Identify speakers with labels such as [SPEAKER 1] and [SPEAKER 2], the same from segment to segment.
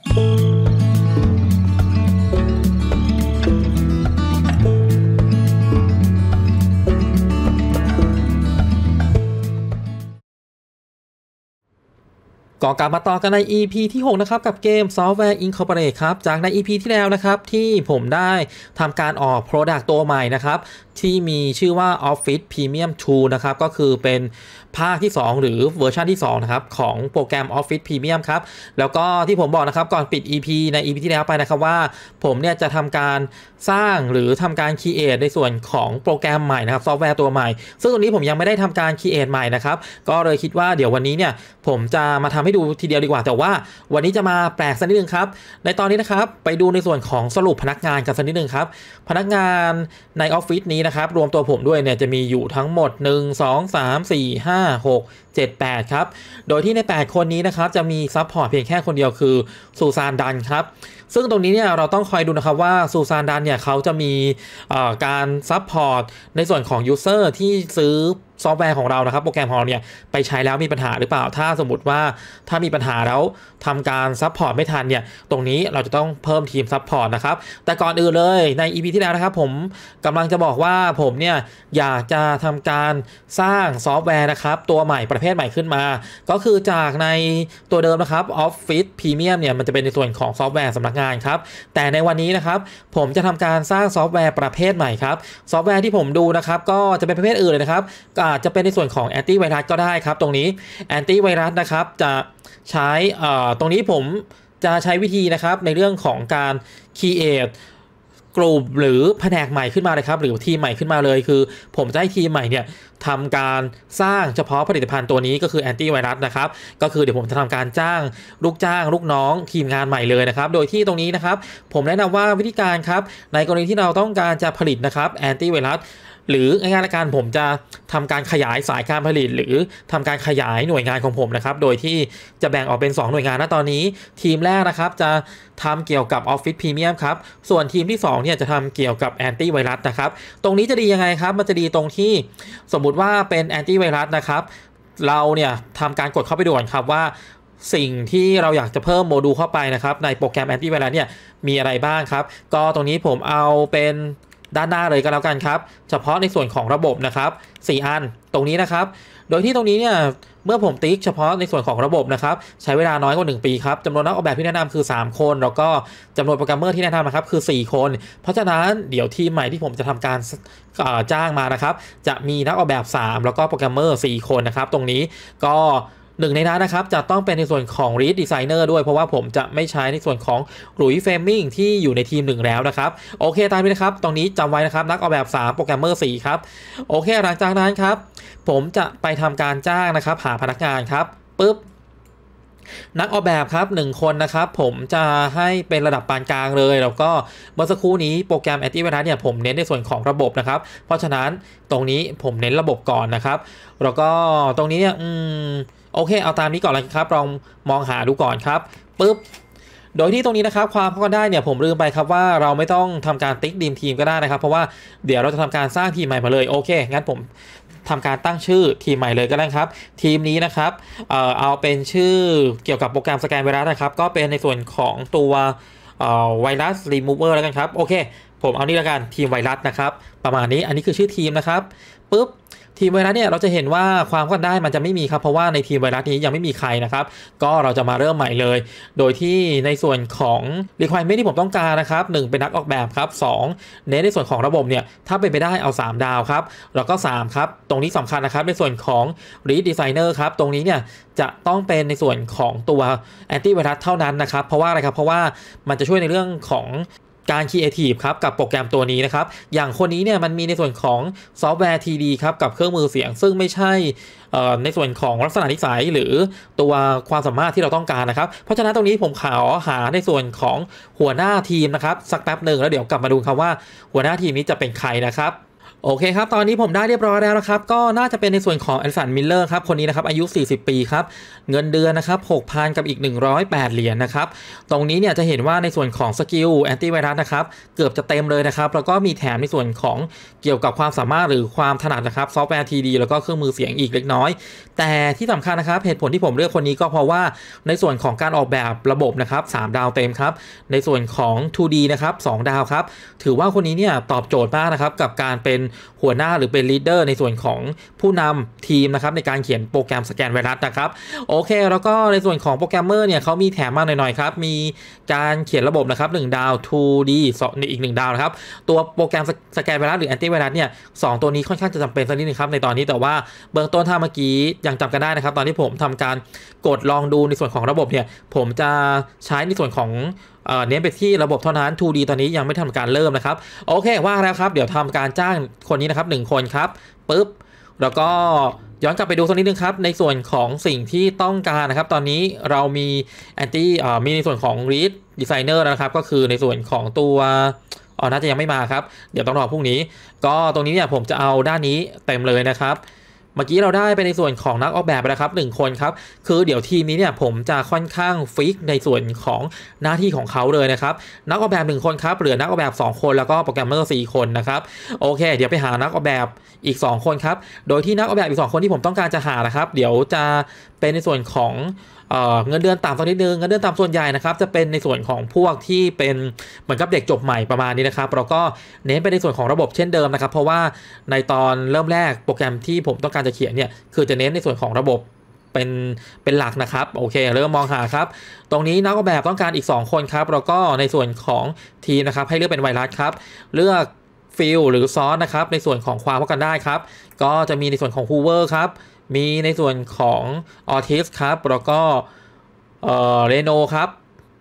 [SPEAKER 1] ก็กลับมาต่อกันใน EP ที่6นะครับกับเกม Software Incorporate ครับจากใน EP ที่แล้วนะครับที่ผมได้ทำการออก Product ตัวใหม่นะครับที่มีชื่อว่า Office Premium 2 นะครับก็คือเป็นภาคที่2หรือเวอร์ชันที่2นะครับของโปรแกรม Office Premium ครับแล้วก็ที่ผมบอกนะครับก่อนปิด EP ใน EP ที่แล้วไปนะครับว่าผมเนี่ยจะทำการสร้างหรือทำการ Create ในส่วนของโปรแกรมใหม่นะครับซอฟต์แวร์ตัวใหม่ซึ่งตรงนี้ผมยังไม่ได้ทำการ Create ใหม่นะครับก็เลยคิดว่าเดี๋ยววันนี้เนี่ยผมจะมาทำให้ดูทีเดียวดีกว่าแต่ว่าวันนี้จะมาแปลกสักนิดนึงครับในตอนนี้นะครับไปดูในส่วนของสรุปพนักงานกันสักนิดนึงครับพนักงานในออฟฟิศนี้นะครับรวมตัวผมด้วยเนี่ยจะมีอยู่ทั้งหมด1 2 3 4 5 6 7 8ครับโดยที่ใน8คนนี้นะครับจะมีซัพพอร์ตเพียงแค่คนเดียวคือซูซานดันครับซึ่งตรงนี้เนี่ยเราต้องคอยดูนะครับว่าซูซานดันเนี่ยเขาจะมีการซัพพอร์ตในส่วนของยูเซอร์ที่ซื้อซอฟต์แวร์ของเรานะครับโปรแกรมของเราเนี่ยไปใช้แล้วมีปัญหาหรือเปล่าถ้าสมมติว่าถ้ามีปัญหาแล้วทำการซัพพอร์ตไม่ทันเนี่ยตรงนี้เราจะต้องเพิ่มทีมซัพพอร์ตนะครับแต่ก่อนอื่นเลยใน EP ที่แล้วนะครับผมกำลังจะบอกว่าผมเนี่ยอยากจะทำการสร้างซอฟต์แวร์นะครับตัวใหม่ประเภทใหม่ขึ้นมาก็คือจากในตัวเดิมนะครับ Office Premium เนี่ยมันจะเป็นในส่วนของซอฟต์แวร์สำนักงานครับแต่ในวันนี้นะครับผมจะทำการสร้างซอฟต์แวร์ประเภทใหม่ครับซอฟต์แวร์ที่ผมดูนะครับก็จะเป็นประเภทอื่นเลยนะครับอาจจะเป็นในส่วนของแอนตี้ไวรัสก็ได้ครับตรงนี้แอนตี้ไวรัสนะครับจะใช้ตรงนี้ผมจะใช้วิธีนะครับในเรื่องของการ create กลุ่มหรือแผนกใหม่ขึ้นมาเลยครับหรือทีมใหม่ขึ้นมาเลยคือผมจะให้ทีมใหม่เนี่ยทำการสร้างเฉพาะผลิตภัณฑ์ตัวนี้ก็คือแอนตี้ไวรัสนะครับก็คือเดี๋ยวผมจะทำการจ้างลูกน้องทีมงานใหม่เลยนะครับโดยที่ตรงนี้นะครับผมแนะนำว่าวิธีการครับในกรณีที่เราต้องการจะผลิตนะครับแอนตี้ไวรัสหรือง่ายๆละกันผมจะทำการขยายสายการผลิตหรือทำการขยายหน่วยงานของผมนะครับโดยที่จะแบ่งออกเป็น2หน่วยงานณตอนนี้ทีมแรกนะครับจะทำเกี่ยวกับ Office Premium ครับส่วนทีมที่2เนี่ยจะทำเกี่ยวกับแอนตี้ไวรัสนะครับตรงนี้จะดียังไงครับมันจะดีตรงที่สมมุติว่าเป็นแอนตี้ไวรัสนะครับเราเนี่ยทำการกดเข้าไปดูก่อนครับว่าสิ่งที่เราอยากจะเพิ่มโมดูลเข้าไปนะครับในโปรแกรมแอนตี้ไวรัสเนี่ยมีอะไรบ้างครับก็ตรงนี้ผมเอาเป็นด้านหน้าเลยก็แล้วกันครับเฉพาะในส่วนของระบบนะครับ4อันตรงนี้นะครับโดยที่ตรงนี้เนี่ยเมื่อผมติ๊กเฉพาะในส่วนของระบบนะครับใช้เวลาน้อยกว่า1ปีครับจำนวนนักออกแบบที่แนะนำคือ3คนแล้วก็จำนวนโปรแกรมเมอร์ที่แนะนำนะครับคือ4คนเพราะฉะนั้นเดี๋ยวทีมใหม่ที่ผมจะทำการจ้างมานะครับจะมีนักออกแบบ3แล้วก็โปรแกรมเมอร์4คนนะครับตรงนี้ก็หนึ่งในนั้นนะครับจะต้องเป็นในส่วนของ Lead Designer ด้วยเพราะว่าผมจะไม่ใช้ในส่วนของหลุยส์เฟรมมิ่งที่อยู่ในทีม1แล้วนะครับโอเคตามนี้นะครับตรงนี้จำไว้นะครับนักออกแบบ3โปรแกรมเมอร์4ครับโอเคหลังจากนั้นครับผมจะไปทำการจ้างนะครับหาพนักงานครับปึ๊บนักออกแบบครับ1คนนะครับผมจะให้เป็นระดับปานกลางเลยแล้วก็เมื่อสักครู่นี้โปรแกรมแอนตี้ไวรัสเนี่ยผมเน้นในส่วนของระบบนะครับเพราะฉะนั้นตรงนี้ผมเน้นระบบก่อนนะครับแล้วก็ตรงนี้เนี่ยโอเคเอาตามนี้ก่อนเลยครับลองมองหาดูก่อนครับปึ๊บโดยที่ตรงนี้นะครับความเข้ากันได้เนี่ยผมลืมไปครับว่าเราไม่ต้องทำการติ๊กดีมทีมก็ได้นะครับเพราะว่าเดี๋ยวเราจะทำการสร้างทีมใหม่มาเลยโอเคงั้นผมทำการตั้งชื่อทีมใหม่เลยก็ได้ครับทีมนี้นะครับเอาเป็นชื่อเกี่ยวกับโปรแกรมสแกนไวรัสนะครับก็เป็นในส่วนของตัวไวรัสรีมูเวอร์แล้วกันครับโอเคผมเอานี่แล้วกันทีมไวรัสนะครับประมาณนี้อันนี้คือชื่อทีมนะครับปึ๊บทีมไวรัสเนี่ยเราจะเห็นว่าความเข้ากันได้มันจะไม่มีครับเพราะว่าในทีมไวรัสนี้ยังไม่มีใครนะครับก็เราจะมาเริ่มใหม่เลยโดยที่ในส่วนของ requirement ที่ผมต้องการนะครับ1เป็นนักออกแบบครับ2เน้นในส่วนของระบบเนี่ยถ้าเป็นไปได้เอา3ดาวครับแล้วก็3ครับตรงนี้สำคัญนะครับในส่วนของ Lead Designer ครับตรงนี้เนี่ยจะต้องเป็นในส่วนของตัวแอนตี้ไวรัสเท่านั้นนะครับเพราะว่าอะไรครับเพราะว่ามันจะช่วยในเรื่องของการ Creative ครับกับโปรแกรมตัวนี้นะครับอย่างคนนี้เนี่ยมันมีในส่วนของซอฟต์แวร์ TD ครับกับเครื่องมือเสียงซึ่งไม่ใช่ในส่วนของลักษณะนิสัยหรือตัวความสามารถที่เราต้องการนะครับเพราะฉะนั้นตรงนี้ผมขอหาในส่วนของหัวหน้าทีมนะครับสักแป๊บหนึ่งแล้วเดี๋ยวกลับมาดูครับว่าหัวหน้าทีมนี้จะเป็นใครนะครับโอเคครับตอนนี้ผมได้เรียบร้อยแล้วนะครับก็น่าจะเป็นในส่วนของแอนสันมิลเลอร์ครับคนนี้นะครับอายุ40 ปีครับเงินเดือนนะครับ 6,000 กับอีก108เหรียญนะครับตรงนี้เนี่ยจะเห็นว่าในส่วนของสกิลแอนตี้ไวรัสนะครับเกือบจะเต็มเลยนะครับแล้วก็มีแถมในส่วนของเกี่ยวกับความสามารถหรือความถนัดนะครับซอฟต์แวร์ TD แล้วก็เครื่องมือเสียงอีกเล็กน้อยแต่ที่สำคัญนะครับเหตุผลที่ผมเลือกคนนี้ก็เพราะว่าในส่วนของการออกแบบระบบนะครับ3ดาวเต็มครับในส่วนของ 2D นะครับ2ดาวครับถือว่าคนนี้เนี่ยตอบโจทย์มากนะครับกับการเป็นหัวหน้าหรือเป็นลีดเดอร์ในส่วนของผู้นำทีมนะครับในการเขียนโปรแกรมสแกนไวรัสนะครับโอเคแล้วก็ในส่วนของโปรแกรมเมอร์เนี่ยเขามีแถมมาหน่อยๆครับมีการเขียนระบบนะครับ1ดาว 2D อีก1ดาวนะครับตัวโปรแกรมสแกนไวรัสหรือแอนตี้ไวรัสเนี่ย2ตัวนี้ค่อนข้างจะจำเป็นสักนิดนึงครับในตอนนี้แต่ว่าเบื้องต้นถ้าเมื่อกี้ยังจำกันได้นะครับตอนที่ผมทำการกดลองดูในส่วนของระบบเนี่ยผมจะใช้ในส่วนของเน้นไปที่ระบบเท่านั้น 2D ตอนนี้ยังไม่ทำการเริ่มนะครับโอเคว่าแล้วครับเดี๋ยวทำการจ้างคนนี้นะครับ1คนครับปึ๊บแล้วก็ย้อนกลับไปดูสักนิดนึงครับในส่วนของสิ่งที่ต้องการนะครับตอนนี้เรามีมีในส่วนของ Read Designer นะครับก็คือในส่วนของตัวน่าจะยังไม่มาครับเดี๋ยวต้องรอพรุ่งนี้ก็ตรงนี้เนี่ยผมจะเอาด้านนี้เต็มเลยนะครับเมื่อกี้เราได้ไปในส่วนของนักออกแบบไปแล้วครับ1คนครับคือเดี๋ยวทีมนี้เนี่ยผมจะค่อนข้างฟิกในส่วนของหน้าที่ของเขาเลยนะครับนักออกแบบ1คนครับเหลือนักออกแบบ2คนแล้วก็โปรแกรมเมอร์4คนนะครับโอเคเดี๋ยวไปหานักออกแบบอีก2คนครับโดยที่นักออกแบบอีก2คนที่ผมต้องการจะหานะครับเดี๋ยวจะเป็นในส่วนของเงินเดือนต่ำสักนิดนึงเงินเดือนต่ำส่วนใหญ่นะครับจะเป็นในส่วนของพวกที่เป็นเหมือนกับเด็กจบใหม่ประมาณนี้นะครับเราก็เน้นไปในส่วนของระบบเช่นเดิมนะครับเพราะว่าในตอนเริ่มแรกโปรแกรมที่ผมต้องการจะเขียนเนี่ยคือจะเน้นในส่วนของระบบเป็นหลักนะครับโอเคเริ่มมองหาครับตรงนี้นักออกแบบต้องการอีก2คนครับแล้วก็ในส่วนของทีมนะครับให้เลือกเป็นไวรัสครับเลือกฟิลหรือซอสนะครับในส่วนของความป้องกันได้ครับก็จะมีในส่วนของ Hoover ครับมีในส่วนของออทิสครับแล้วก็เรโนครับ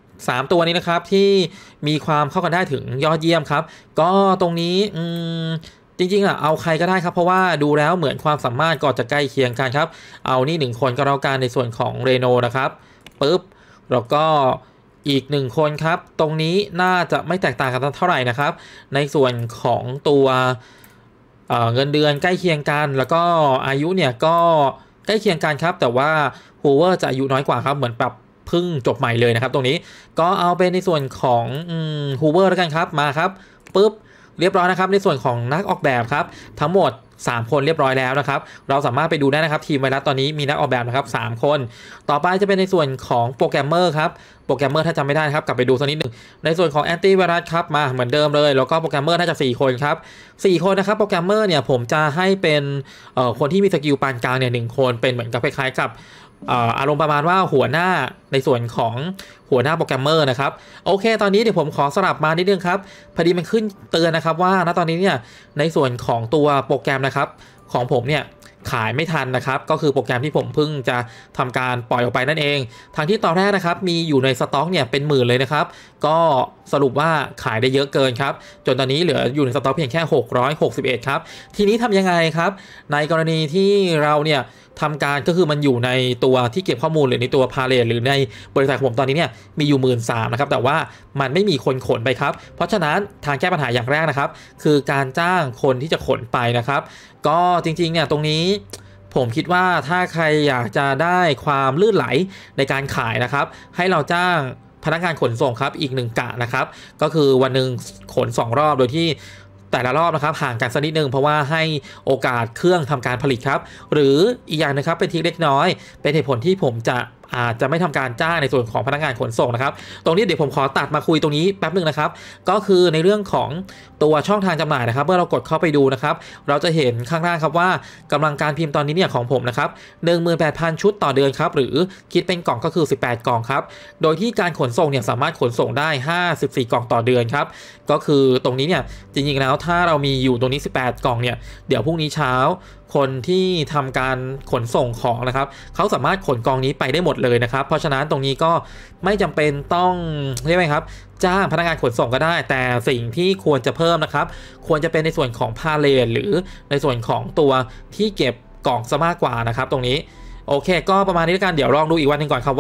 [SPEAKER 1] 3ตัวนี้นะครับที่มีความเข้ากันได้ถึงยอดเยี่ยมครับก็ตรงนี้จริงๆเอาใครก็ได้ครับเพราะว่าดูแล้วเหมือนความสามารถก็จะใกล้เคียงกันครับเอานี่1คนก็แล้วกันในส่วนของเรโนนะครับปึ๊บแล้วก็อีก1คนครับตรงนี้น่าจะไม่แตกต่างกันเท่าไหร่นะครับในส่วนของตัวเงินเดือนใกล้เคียงกันแล้วก็อายุเนี่ยก็ใกล้เคียงกันครับแต่ว่าฮูเวอร์จะอายุน้อยกว่าครับเหมือนแบบเพิ่งจบใหม่เลยนะครับตรงนี้ก็เอาเป็นในส่วนของฮูเวอร์แล้วกันครับมาครับปึ๊บเรียบร้อยนะครับในส่วนของนักออกแบบครับทั้งหมด3คนเรียบร้อยแล้วนะครับเราสามารถไปดูได้นะครับทีมไวรัสตอนนี้มีนักออกแบบนะครับ3คนต่อไปจะเป็นในส่วนของโปรแกรมเมอร์ครับโปรแกรมเมอร์ถ้าจำไม่ได้ครับกลับไปดูสักนิดหนึ่งในส่วนของแอนตี้ไวรัสครับมาเหมือนเดิมเลยแล้วก็โปรแกรมเมอร์น่าจะ4คนครับ4คนนะครับโปรแกรมเมอร์เนี่ยผมจะให้เป็นคนที่มีสกิลปานกลางเนี่ย1คนเป็นเหมือนกับคล้ายๆกับอารมณ์ประมาณว่าหัวหน้าในส่วนของหัวหน้าโปรแกรมเมอร์นะครับโอเคตอนนี้เดี๋ยวผมขอสลับมานิดนึงครับพอดีมันขึ้นเตือนนะครับว่าณตอนนี้เนี่ยในส่วนของตัวโปรแกรมนะครับของผมเนี่ยขายไม่ทันนะครับก็คือโปรแกรมที่ผมเพิ่งจะทำการปล่อยออกไปนั่นเองทางที่ตอนแรกนะครับมีอยู่ในสต็อกเนี่ยเป็นหมื่นเลยนะครับก็สรุปว่าขายได้เยอะเกินครับจนตอนนี้เหลืออยู่ในสต็อกเพียงแค่661ครับทีนี้ทำยังไงครับในกรณีที่เราเนี่ยทำการก็คือมันอยู่ในตัวที่เก็บข้อมูลหรือในตัวพาเลทหรือในบริษัทของผมตอนนี้เนี่ยมีอยู่13,000นะครับแต่ว่ามันไม่มีคนขนไปครับเพราะฉะนั้นทางแก้ปัญหาอย่างแรกนะครับคือการจ้างคนที่จะขนไปนะครับก็จริงๆเนี่ยตรงนี้ผมคิดว่าถ้าใครอยากจะได้ความลื่นไหลในการขายนะครับให้เราจ้างพนักงานขนส่งครับอีก1กะนะครับก็คือวันหนึ่งขน2รอบโดยที่แต่ละรอบนะครับห่างกันสักนิดนึงเพราะว่าให้โอกาสเครื่องทำการผลิตครับหรืออีกอย่างนะครับเป็นทีเล็กน้อยเป็นเหตุผลที่ผมอาจจะไม่ทำการจ้างในส่วนของพนักงานขนส่งนะครับตรงนี้เดี๋ยวผมขอตัดมาคุยตรงนี้แป๊บนึงนะครับก็คือในเรื่องของตัวช่องทางจำหน่ายนะครับเมื่อเรากดเข้าไปดูนะครับเราจะเห็นข้างล่างครับว่ากำลังการพิมพ์ตอนนี้เนี่ยของผมนะครับ 18,000 ชุดต่อเดือนครับหรือคิดเป็นกล่องก็คือ18กล่องครับโดยที่การขนส่งเนี่ยสามารถขนส่งได้54กล่องต่อเดือนครับก็คือตรงนี้เนี่ยจริงๆแล้วถ้าเรามีอยู่ตรงนี้18กล่องเนี่ยเดี๋ยวพรุ่งนี้เช้าคนที่ทำการขนส่งของนะครับเขาสามารถขนกองนี้ไปได้หมดเลยนะครับเพราะฉะนั้นตรงนี้ก็ไม่จำเป็นต้องเรียกไหมครับจ้างพนักงานขนส่งก็ได้แต่สิ่งที่ควรจะเพิ่มนะครับควรจะเป็นในส่วนของพาเลทหรือในส่วนของตัวที่เก็บกล่องซะมากกว่านะครับตรงนี้โอเคก็ประมาณนี้แล้วกันเดี๋ยวลองดูอีกวันหนึ่งก่อนครับว่า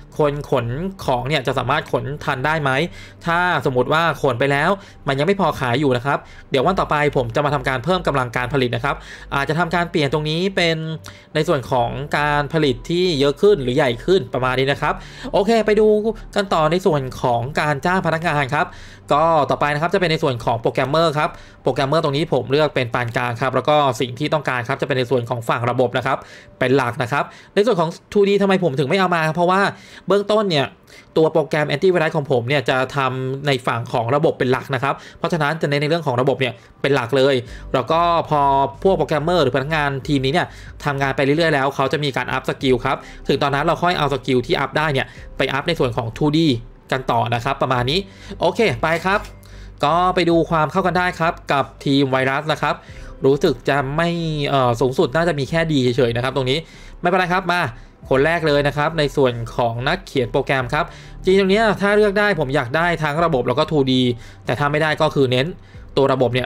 [SPEAKER 1] คนขนของเนี่ยจะสามารถขนทันได้ไหมถ้าสมมติว่าขนไปแล้วมันยังไม่พอขายอยู่นะครับเดี๋ยววันต่อไปผมจะมาทำการเพิ่มกำลังการผลิตนะครับอาจจะทำการเปลี่ยนตรงนี้เป็นในส่วนของการผลิตที่เยอะขึ้นหรือใหญ่ขึ้นประมาณนี้นะครับโอเคไปดูกันต่อในส่วนของการจ้างพนักงานครับก็ต่อไปนะครับจะเป็นในส่วนของโปรแกรมเมอร์ครับโปรแกรมเมอร์ตรงนี้ผมเลือกเป็นปานกลางครับแล้วก็สิ่งที่ต้องการครับจะเป็นในส่วนของฝั่งระบบนะครับเป็นหลักนะครับในส่วนของ 2D ทำไมผมถึงไม่เอามาเพราะว่าเบื้องต้นเนี่ยตัวโปรแกรมแอนตี้ไวรัสของผมเนี่ยจะทำในฝั่งของระบบเป็นหลักนะครับเพราะฉะนั้นจะเน้นในเรื่องของระบบเนี่ยเป็นหลักเลยแล้วก็พอพวกโปรแกรมเมอร์หรือพนักงานทีมนี้เนี่ยทำงานไปเรื่อยๆแล้วเขาจะมีการอัพสกิลครับถึงตอนนั้นเราค่อยเอาสกิลที่อัพได้เนี่ยไปอัพในส่วนของ 2D กันต่อนะครับประมาณนี้โอเคไปครับก็ไปดูความเข้ากันได้ครับกับทีมไวรัสนะครับรู้สึกจะไม่สูงสุดน่าจะมีแค่ดีเฉยๆนะครับตรงนี้ไม่เป็นไรครับมาคนแรกเลยนะครับในส่วนของนักเขียนโปรแกรมครับจริงตรงนี้ถ้าเลือกได้ผมอยากได้ทั้งระบบแล้วก็ 2D แต่ถ้าไม่ได้ก็คือเน้นตัวระบบเนี่ย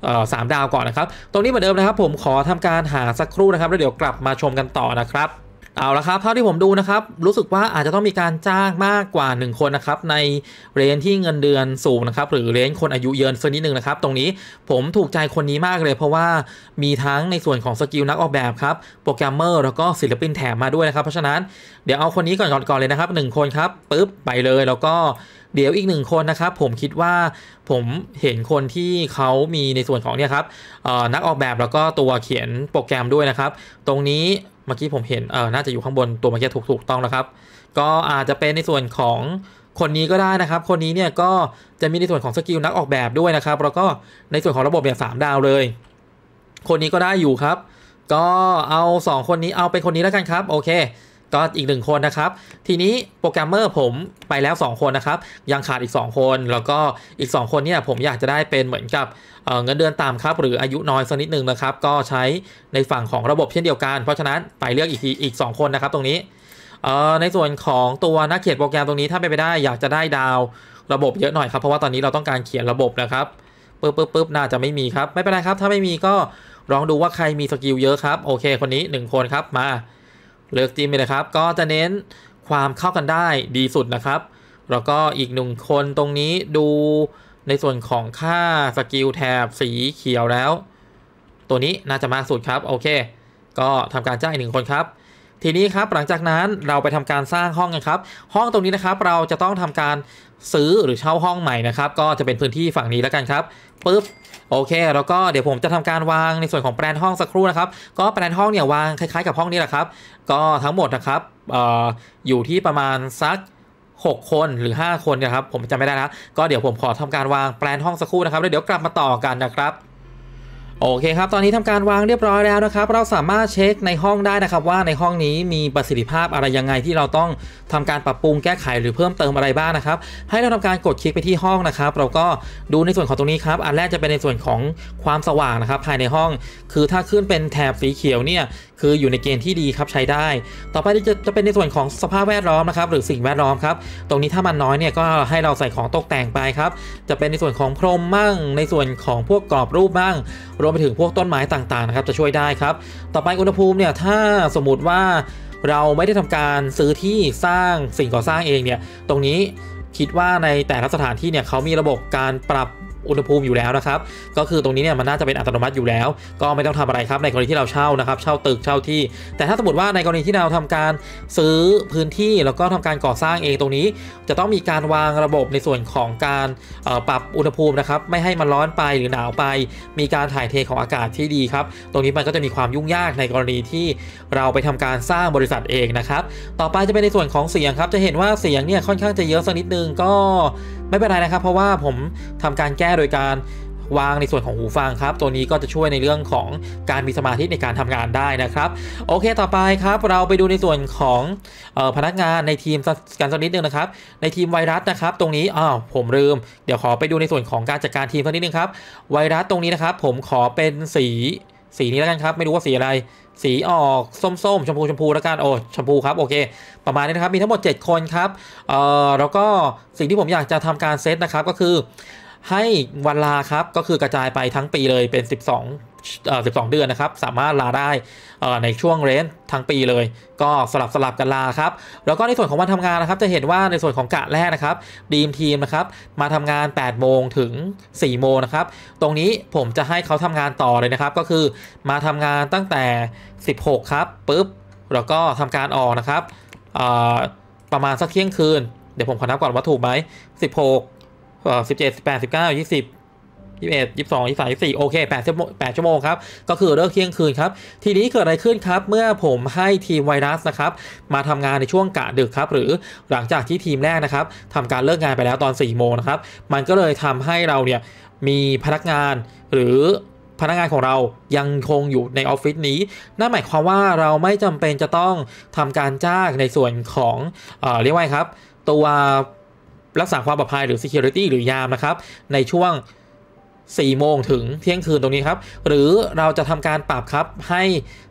[SPEAKER 1] 3 ดาวก่อนนะครับตรงนี้เหมือนเดิมนะครับผมขอทำการหาสักครู่นะครับแล้วเดี๋ยวกลับมาชมกันต่อนะครับเอาละครับเท่าที่ผมดูนะครับรู้สึกว่าอาจจะต้องมีการจ้างมากกว่า1คนนะครับในเรนที่เงินเดือนสูงนะครับหรือเรนคนอายุเยอะสักนิดนึงนะครับตรงนี้ผมถูกใจคนนี้มากเลยเพราะว่ามีทั้งในส่วนของสกิลนักออกแบบครับโปรแกรมเมอร์แล้วก็ศิลปินแถมมาด้วยนะครับเพราะฉะนั้นเดี๋ยวเอาคนนี้ก่อนเลยนะครับ1คนครับปึ๊บไปเลยแล้วก็เดี๋ยวอีก1คนนะครับผมคิดว่าผมเห็นคนที่เขามีในส่วนของเนี่ยครับนักออกแบบแล้วก็ตัวเขียนโปรแกรมด้วยนะครับตรงนี้เมื่อกี้ผมเห็นน่าจะอยู่ข้างบนตัวเมื่อกี้ถูกต้องนะครับก็อาจจะเป็นในส่วนของคนนี้ก็ได้นะครับคนนี้เนี่ยก็จะมีในส่วนของสกิลนักออกแบบด้วยนะครับแล้วก็ในส่วนของระบบเนี่ย3 ดาวเลยคนนี้ก็ได้อยู่ครับก็เอา2คนนี้เอาเป็นคนนี้แล้วกันครับโอเคก็อีก1คนนะครับทีนี้โปรแกรมเมอร์ผมไปแล้ว2คนนะครับยังขาดอีก2คนแล้วก็อีก2คนเนี่ยผมอยากจะได้เป็นเหมือนกับเงินเดือนต่ำครับหรืออายุน้อยสักนิดนึงนะครับก็ใช้ในฝั่งของระบบเช่นเดียวกันเพราะฉะนั้นไปเลือกอีก2คนนะครับตรงนี้ในส่วนของตัวนักเขียนโปรแกรมตรงนี้ถ้าไปได้อยากจะได้ดาวระบบเยอะหน่อยครับเพราะว่าตอนนี้เราต้องการเขียนระบบนะครับปึ๊บน่าจะไม่มีครับไม่เป็นไรครับถ้าไม่มีก็ลองดูว่าใครมีสกิลเยอะครับโอเคคนนี้1คนครับมาเลือกจิ้มไปเลยครับก็จะเน้นความเข้ากันได้ดีสุดนะครับแล้วก็อีก1คนตรงนี้ดูในส่วนของค่าสกิลแถบสีเขียวแล้วตัวนี้น่าจะมากสุดครับโอเคก็ทำการจ้างอีก1คนครับทีนี้ครับหลังจากนั้นเราไปทำการสร้างห้องกันครับห้องตรงนี้นะครับเราจะต้องทำการซื้อหรือเช่าห้องใหม่นะครับก็จะเป็นพื้นที่ฝั่งนี้แล้วกันครับปึ๊บโอเคแล้วก็เดี๋ยวผมจะทำการวางในส่วนของแปลนห้องสักครู่นะครับก็แปลนห้องเนี่ยวางคล้ายๆกับห้องนี้แหละครับก็ทั้งหมดนะครับอยู่ที่ประมาณสัก6 คนหรือ5 คนนะครับผมจำไม่ได้นะก็เดี๋ยวผมขอทำการวางแปลนห้องสักครู่นะครับแล้วเดี๋ยวกลับมาต่อกันนะครับโอเคครับตอนนี้ทำการวางเรียบร้อยแล้วนะครับเราสามารถเช็คในห้องได้นะครับว่าในห้องนี้มีประสิทธิภาพอะไรยังไงที่เราต้องทำการปรับปรุงแก้ไขหรือเพิ่มเติมอะไรบ้างนะครับให้เราทำการกดคลิกไปที่ห้องนะครับเราก็ดูในส่วนของตรงนี้ครับอันแรกจะเป็นในส่วนของความสว่างนะครับภายในห้องคือถ้าขึ้นเป็นแถบสีเขียวเนี่ยคืออยู่ในเกณฑ์ที่ดีครับใช้ได้ต่อไปจะเป็นในส่วนของสภาพแวดล้อมนะครับหรือสิ่งแวดล้อมครับตรงนี้ถ้ามันน้อยเนี่ยก็ให้เราใส่ของตกแต่งไปครับจะเป็นในส่วนของพรมมั่งในส่วนของพวกกรอบรูปบ้างรวมไปถึงพวกต้นไม้ต่างๆนะครับจะช่วยได้ครับต่อไปอุณหภูมิเนี่ยถ้าสมมุติว่าเราไม่ได้ทำการซื้อที่สร้างสิ่งก่อสร้างเองเนี่ยตรงนี้คิดว่าในแต่ละสถานที่เนี่ยเขามีระบบการปรับอุณหภูมิอยู่แล้วนะครับก็คือตรงนี้เนี่ยมันน่าจะเป็นอัตโนมัติอยู่แล้วก็ไม่ต้องทำอะไรครับในกรณีที่เราเช่านะครับเช่าตึกเช่าที่แต่ถ้าสมมติว่าในกรณีที่เราทำการซื้อพื้นที่แล้วก็ทำการก่อสร้างเองตรงนี้จะต้องมีการวางระบบในส่วนของการปรับอุณหภูมินะครับไม่ให้มันร้อนไปหรือหนาวไปมีการถ่ายเทของอากาศที่ดีครับตรงนี้มันก็จะมีความยุ่งยากในกรณีที่เราไปทำการสร้างบริษัทเองนะครับต่อไปจะเป็นในส่วนของเสียงครับจะเห็นว่าเสียงเนี่ยค่อนข้างจะเยอะสักนิดนึงก็ไม่เป็นไรนะครับเพราะว่าผมทำการแก้โดยการวางในส่วนของหูฟังครับตัวนี้ก็จะช่วยในเรื่องของการมีสมาธิในการทำงานได้นะครับโอเคต่อไปครับเราไปดูในส่วนของพนักงานในทีมกันสักนิดนึงนะครับในทีมไวรัสนะครับตรงนี้ผมลืมเดี๋ยวขอไปดูในส่วนของการจัดการทีมสักนิดนึงครับไวรัสตรงนี้นะครับผมขอเป็นสีนี้แล้วกันครับไม่รู้ว่าสีอะไรสีออกส้มๆชมพูแล้วกันชมพูครับโอเคประมาณนี้นะครับมีทั้งหมด7 คนครับแล้วก็สิ่งที่ผมอยากจะทำการเซตนะครับก็คือให้วันลาครับก็คือกระจายไปทั้งปีเลยเป็น12 12 เดือนนะครับสามารถลาได้ในช่วงเรนจ์ทั้งปีเลยก็สลับกันลาครับแล้วก็ในส่วนของวันทำงานนะครับจะเห็นว่าในส่วนของกะแรกนะครับดีมทีมนะครับมาทำงาน8 โมงถึง4 โมงนะครับตรงนี้ผมจะให้เขาทำงานต่อเลยนะครับก็คือมาทำงานตั้งแต่16ครับปุ๊บแล้วก็ทำการออกนะครับประมาณสักเที่ยงคืนเดี๋ยวผมขอนับก่อนว่าถูกไหม16 17 18 19 20 21 22 23 24โอเค8 ชั่วโมงครับก็คือเลิกเที่ยงคืนครับทีนี้เกิดอะไรขึ้นครับเมื่อผมให้ทีมไวรัสนะครับมาทำงานในช่วงกะดึกครับหรือหลังจากที่ทีมแรกนะครับทำการเลิกงานไปแล้วตอน4 โมงนะครับมันก็เลยทำให้เราเนี่ยมีพนักงานหรือพนักงานของเรายังคงอยู่ในออฟฟิศนี้นั่นหมายความว่าเราไม่จำเป็นจะต้องทำการจ้างในส่วนของเรียกว่าครับตัวรักษาความปลอดภัยหรือ security หรือยามนะครับในช่วง4 โมงถึงเที่ยงคืนตรงนี้ครับหรือเราจะทำการปรับครับให้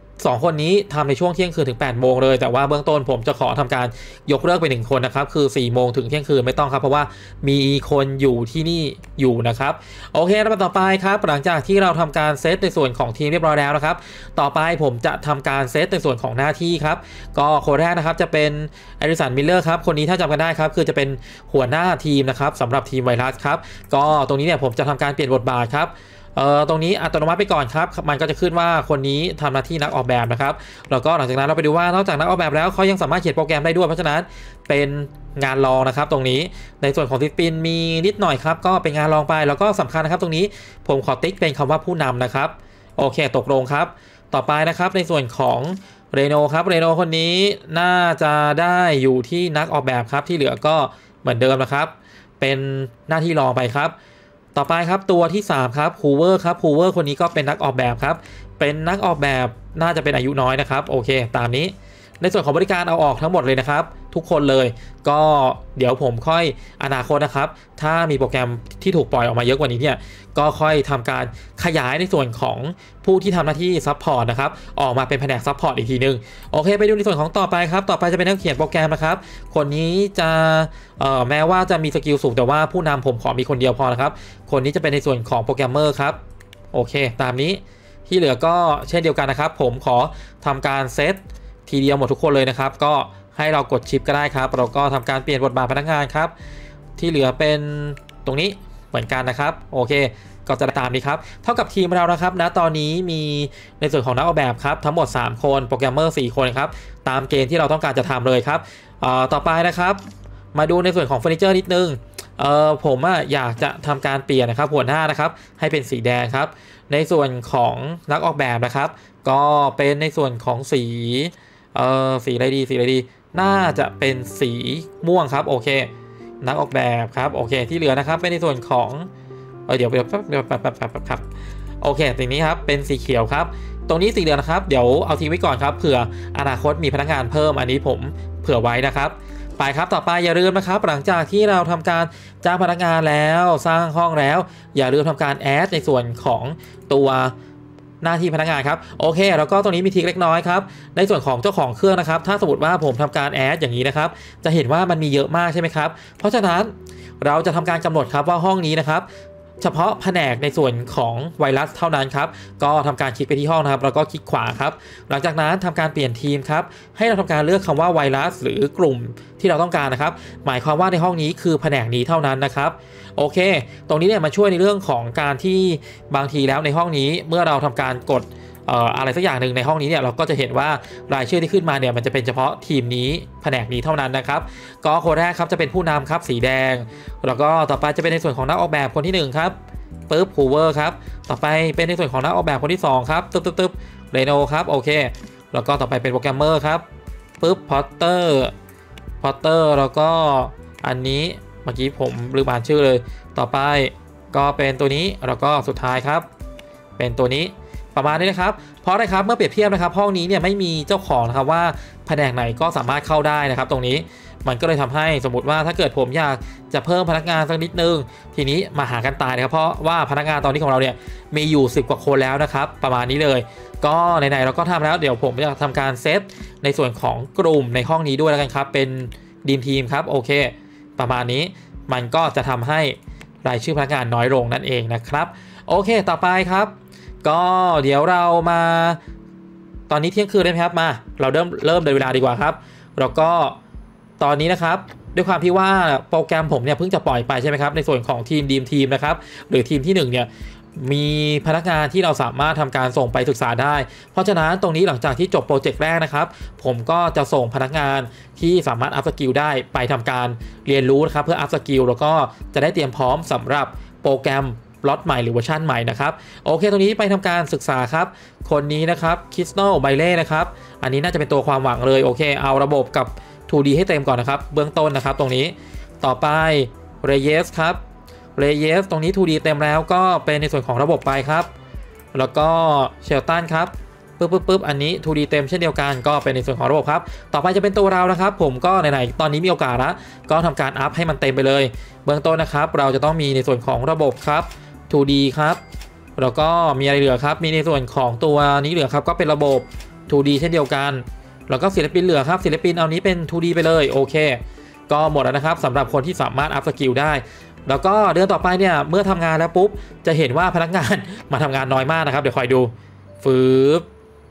[SPEAKER 1] 2 คนนี้ทำในช่วงเที่ยงคืนถึง8 โมงเลยแต่ว่าเบื้องต้นผมจะขอทำการยกเลิกไป1 คนนะครับคือ4 โมงถึงเที่ยงคืนไม่ต้องครับเพราะว่ามีคนอยู่ที่นี่อยู่นะครับโอเคแล้วต่อไปครับหลังจากที่เราทำการเซตในส่วนของทีมเรียบร้อยแล้วนะครับต่อไปผมจะทำการเซตในส่วนของหน้าที่ครับก็คนแรกนะครับจะเป็นแอริสันมิลเลอร์ครับคนนี้ถ้าจำกันได้ครับคือจะเป็นหัวหน้าทีมนะครับสำหรับทีมไวรัสครับก็ตรงนี้เนี่ยผมจะทำการเปลี่ยนบทบาทครับตรงนี้อัตโนมัติไปก่อนครับมันก็จะขึ้นว่าคนนี้ทำหน้าที่นักออกแบบนะครับแล้วก็หลังจากนั้นเราไปดูว่านอกจากนักออกแบบแล้วเขายังสามารถเขียนโปรแกรมได้ด้วยเพราะฉะนั้นเป็นงานรองนะครับตรงนี้ในส่วนของทิสปินมีนิดหน่อยครับก็เป็นงานรองไปแล้วก็สำคัญนะครับตรงนี้ผมขอติ๊กเป็นคำว่าผู้นำนะครับโอเคตกลงครับต่อไปนะครับในส่วนของเรโนครับเรโนคนนี้น่าจะได้อยู่ที่นักออกแบบครับที่เหลือก็เหมือนเดิมนะครับเป็นหน้าที่รองไปครับต่อไปครับตัวที่3ครับฮูเวอร์ครับฮูเวอร์คนนี้ก็เป็นนักออกแบบครับเป็นนักออกแบบน่าจะเป็นอายุน้อยนะครับโอเคตามนี้ในส่วนของบริการเอาออกทั้งหมดเลยนะครับทุกคนเลยก็เดี๋ยวผมค่อยอนาคตนะครับถ้ามีโปรแกรมที่ถูกปล่อยออกมาเยอะกว่านี้เนี่ยก็ค่อยทำการขยายในส่วนของผู้ที่ทำหน้าที่ซัพพอร์ตนะครับออกมาเป็นแผนกซัพพอร์ตอีกทีนึงโอเคไปดูในส่วนของต่อไปครับต่อไปจะเป็นนักเขียนโปรแกรมนะครับคนนี้จะแม้ว่าจะมีสกิลสูงแต่ว่าผู้นำผมขอมีคนเดียวพอนะครับคนนี้จะเป็นในส่วนของโปรแกรมเมอร์ครับโอเคตามนี้ที่เหลือก็เช่นเดียวกันนะครับผมขอทำการเซตทีเดียวหมดทุกคนเลยนะครับก็ให้เรากดชิปก็ได้ครับเราก็ทำการเปลี่ยนบทบาทพนักงานครับที่เหลือเป็นตรงนี้เหมือนกันนะครับโอเคก็จะตามนี้ครับเท่ากับทีมเรานะครับณตอนนี้มีในส่วนของนักออกแบบครับทั้งหมด3 คนโปรแกรมเมอร์4 คนครับตามเกณฑ์ที่เราต้องการจะทำเลยครับต่อไปนะครับมาดูในส่วนของเฟอร์นิเจอร์นิดนึงผมอยากจะทำการเปลี่ยนนะครับหัวหน้านะครับให้เป็นสีแดงครับในส่วนของนักออกแบบนะครับก็เป็นในส่วนของสีอะไรดีน่าจะเป็นสีม่วงครับโอเคนักออกแบบครับโอเคที่เหลือนะครับเป็นในส่วนของเดี๋ยวครับโอเคตรงนี้ครับเป็นสีเขียวครับตรงนี้สีเหลืองนะครับเดี๋ยวเอาทิ้งไว้ก่อนครับเผื่ออนาคตมีพนักงานเพิ่มอันนี้ผมเผื่อไว้นะครับไปครับต่อไปอย่าลืมนะครับหลังจากที่เราทำการจ้างพนักงานแล้วสร้างห้องแล้วอย่าลืมทำการแอดในส่วนของตัวหน้าที่พนักงานครับโอเคแล้วก็ตรงนี้มีทริคเล็กน้อยครับในส่วนของเจ้าของเครื่องนะครับถ้าสมมติว่าผมทำการแอดอย่างนี้นะครับจะเห็นว่ามันมีเยอะมากใช่ไหมครับเพราะฉะนั้นเราจะทำการกำหนดครับว่าห้องนี้นะครับเฉพาะแผนกในส่วนของไวรัสเท่านั้นครับก็ทำการคลิกไปที่ห้องนะครับแล้วก็คลิกขวาครับหลังจากนั้นทำการเปลี่ยนทีมครับให้เราทำการเลือกคำว่าไวรัสหรือกลุ่มที่เราต้องการนะครับหมายความว่าในห้องนี้คือแผนกนี้เท่านั้นนะครับโอเคตรงนี้เนี่ยมาช่วยในเรื่องของการที่บางทีแล้วในห้องนี้เมื่อเราทำการกดอะไรสักอย่างหนึ่งในห้องนี้เนี่ยเราก็จะเห็นว่ารายชื่อที่ขึ้นมาเนี่ยมันจะเป็นเฉพาะทีมนี้แผนกนี้เท่านั้นนะครับก็คนแรกครับจะเป็นผู้นำครับสีแดงแล้วก็ต่อไปจะเป็นในส่วนของนักออกแบบคนที่1ครับปึ๊บฮูเวอร์ครับต่อไปเป็นในส่วนของนักออกแบบคนที่2ครับตึ๊บเรโนครับโอเคแล้วก็ต่อไปเป็นโปรแกรมเมอร์ครับปึ๊บพอตเตอร์แล้วก็อันนี้เมื่อกี้ผมลืมอ่านชื่อเลยต่อไปก็เป็นตัวนี้แล้วก็สุดท้ายครับเป็นตัวนี้ประมาณนี้นะครับเพราะอะไรครับเมื่อเปรียบเทียบนะครับห้องนี้เนี่ยไม่มีเจ้าของนะครับว่าแผนกไหนก็สามารถเข้าได้นะครับตรงนี้มันก็เลยทำให้สมมติว่าถ้าเกิดผมอยากจะเพิ่มพนักงานสักนิดนึงทีนี้มาหากันตายนะครับเพราะว่าพนักงานตอนนี้ของเราเนี่ยมีอยู่10 กว่าคนแล้วนะครับประมาณนี้เลยก็ไหนๆเราก็ทำแล้วเดี๋ยวผมจะทำการเซตในส่วนของกลุ่มในห้องนี้ด้วยแล้วกันครับเป็นดีมทีมครับโอเคประมาณนี้มันก็จะทำให้รายชื่อพนักงานน้อยลงนั่นเองนะครับโอเคต่อไปครับก็เดี๋ยวเรามาตอนนี้เที่ยงคืนได้ไหมครับมาเราเริ่มในเวลาดีกว่าครับแล้วก็ตอนนี้นะครับด้วยความที่ว่าโปรแกรมผมเนี่ยเพิ่งจะปล่อยไปใช่ไหมครับในส่วนของทีมนะครับหรือทีมที่1เนี่ยมีพนักงานที่เราสามารถทำการส่งไปศึกษาได้เพราะฉะนั้นตรงนี้หลังจากที่จบโปรเจกต์แรกนะครับผมก็จะส่งพนักงานที่สามารถอัพสกิลได้ไปทำการเรียนรู้นะครับเพื่ออัพสกิลแล้วก็จะได้เตรียมพร้อมสำหรับโปรแกรมล็อตใหม่หรือเวอร์ชันใหม่นะครับโอเคตรงนี้ไปทำการศึกษาครับคนนี้นะครับคริสโนไบเล่นะครับอันนี้น่าจะเป็นตัวความหวังเลยโอเคเอาระบบกับ 2D ให้เต็มก่อนนะครับเบื้องต้นนะครับตรงนี้ต่อไป Reyes ครับ Reyes ตรงนี้ 2D เต็มแล้วก็เป็นในส่วนของระบบไปครับแล้วก็เชลตันครับปึ๊บอันนี้ 2D เต็มเช่นเดียวกันก็เป็นในส่วนของระบบครับต่อไปจะเป็นตัวเรานะครับผมก็ไหนๆตอนนี้มีโอกาสแล้วก็ทำการอัพให้มันเต็มไปเลยเบื้องต้นนะครับเราจะต้องมีในส่วนของระบบครับ 2D ครับแล้วก็มีอะไรเหลือครับมีในส่วนของตัวนี้เหลือครับก็เป็นระบบ 2D เช่นเดียวกันแล้วก็ศิลปินเหลือครับศิลปินเอานี้เป็น 2D ไปเลยโอเคก็หมดแล้วนะครับสำหรับคนที่สามารถอัพสกิลได้แล้วก็เดือนต่อไปเนี่ยเมื่อทำงานแล้วปุ๊บจะเห็นว่าพนักงานมาทำงานน้อยมากนะครับเดี๋ยวคอยดูฟืบ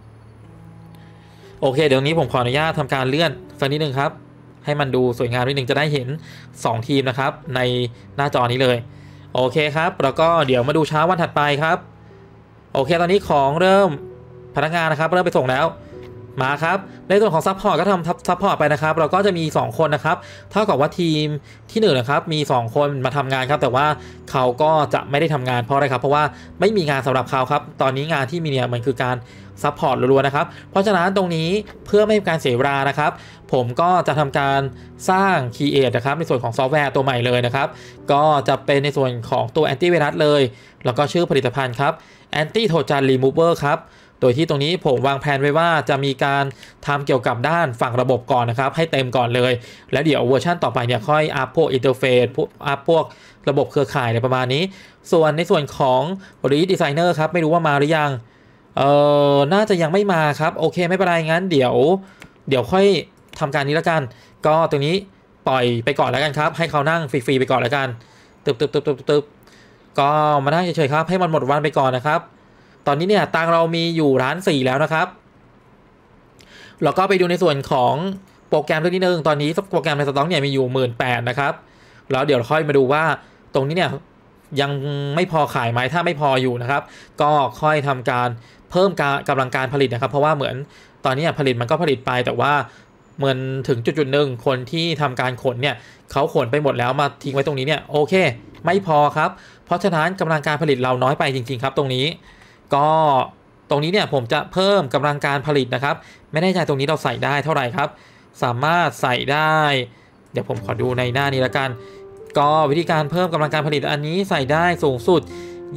[SPEAKER 1] โอเคเดี๋ยวนี้ผมขออนุญาตทำการเลื่อนสักนิดนึงครับให้มันดูสวยงามนิดนึงจะได้เห็น2ทีมนะครับในหน้าจอนี้เลยโอเคครับแล้วก็เดี๋ยวมาดูเช้าวันถัดไปครับโอเคตอนนี้ของเริ่มพนักงานนะครับเริ่มไปส่งแล้วมาครับในส่วนของซัพพอร์ตก็ทำซัพพอร์ตไปนะครับเราก็จะมี2คนนะครับเท่ากับว่าทีมที่1นะครับมี2คนมาทำงานครับแต่ว่าเขาก็จะไม่ได้ทำงานเพราะอะไรครับเพราะว่าไม่มีงานสำหรับเขาครับตอนนี้งานที่มีเนี่ยมันคือการซัพพอร์ตรัวๆนะครับเพราะฉะนั้นตรงนี้เพื่อไม่ให้การเสียเวลานะครับผมก็จะทำการสร้าง Create นะครับในส่วนของซอฟต์แวร์ตัวใหม่เลยนะครับก็จะเป็นในส่วนของตัวแอนตี้ไวรัสเลยแล้วก็ชื่อผลิตภัณฑ์ครับ Anti Trojan Remover ครับโดยที่ตรงนี้ผมวางแผนไว้ว่าจะมีการทำเกี่ยวกับด้านฝั่งระบบก่อนนะครับให้เต็มก่อนเลยแล้วเดี๋ยวเวอร์ชันต่อไปเนี่ยค่อยอัพพวกอินเทอร์เฟซอัพพวกระบบเครือข่ายในประมาณนี้ส่วนในส่วนของ Read Designer ครับไม่รู้ว่ามาหรือยังน่าจะยังไม่มาครับโอเคไม่เป็นไรงั้นเดี๋ยวค่อยทำการนี้แล้วกันก็ตรงนี้ปล่อยไปก่อนแล้วกันครับให้เขานั่งฟรีๆไปก่อนแล้วกันตึบก็มานั่งเฉยๆครับให้มันหมดวันไปก่อนนะครับตอนนี้เนี่ยตังเรามีอยู่1,400,000แล้วนะครับแล้วก็ไปดูในส่วนของโปรแกรมเรื่องนิดนึงตอนนี้โปรแกรมในสต็อกเนี่ยมีอยู่18,000นะครับแล้วเดี๋ยวค่อยมาดูว่าตรงนี้เนี่ยยังไม่พอขายไหมถ้าไม่พออยู่นะครับก็ค่อยทำการเพิ่มกำลังการผลิตนะครับเพราะว่าเหมือนตอนนี้ผลิตมันก็ผลิตไปแต่ว่าเหมือนถึงจุดหนึ่งคนที่ทำการขนเนี่ยเขาขนไปหมดแล้วมาทิ้งไว้ตรงนี้เนี่ยโอเคไม่พอครับเพราะฉะนั้นกำลังการผลิตเราน้อยไปจริงๆครับตรงนี้ก็ตรงนี้เนี่ยผมจะเพิ่มกำลังการผลิตนะครับไม่แน่ใจตรงนี้เราใส่ได้เท่าไหร่ครับสามารถใส่ได้เดี๋ยวผมขอดูในหน้านี้ละกันก็วิธีการเพิ่มกำลังการผลิตอันนี้ใส่ได้สูงสุด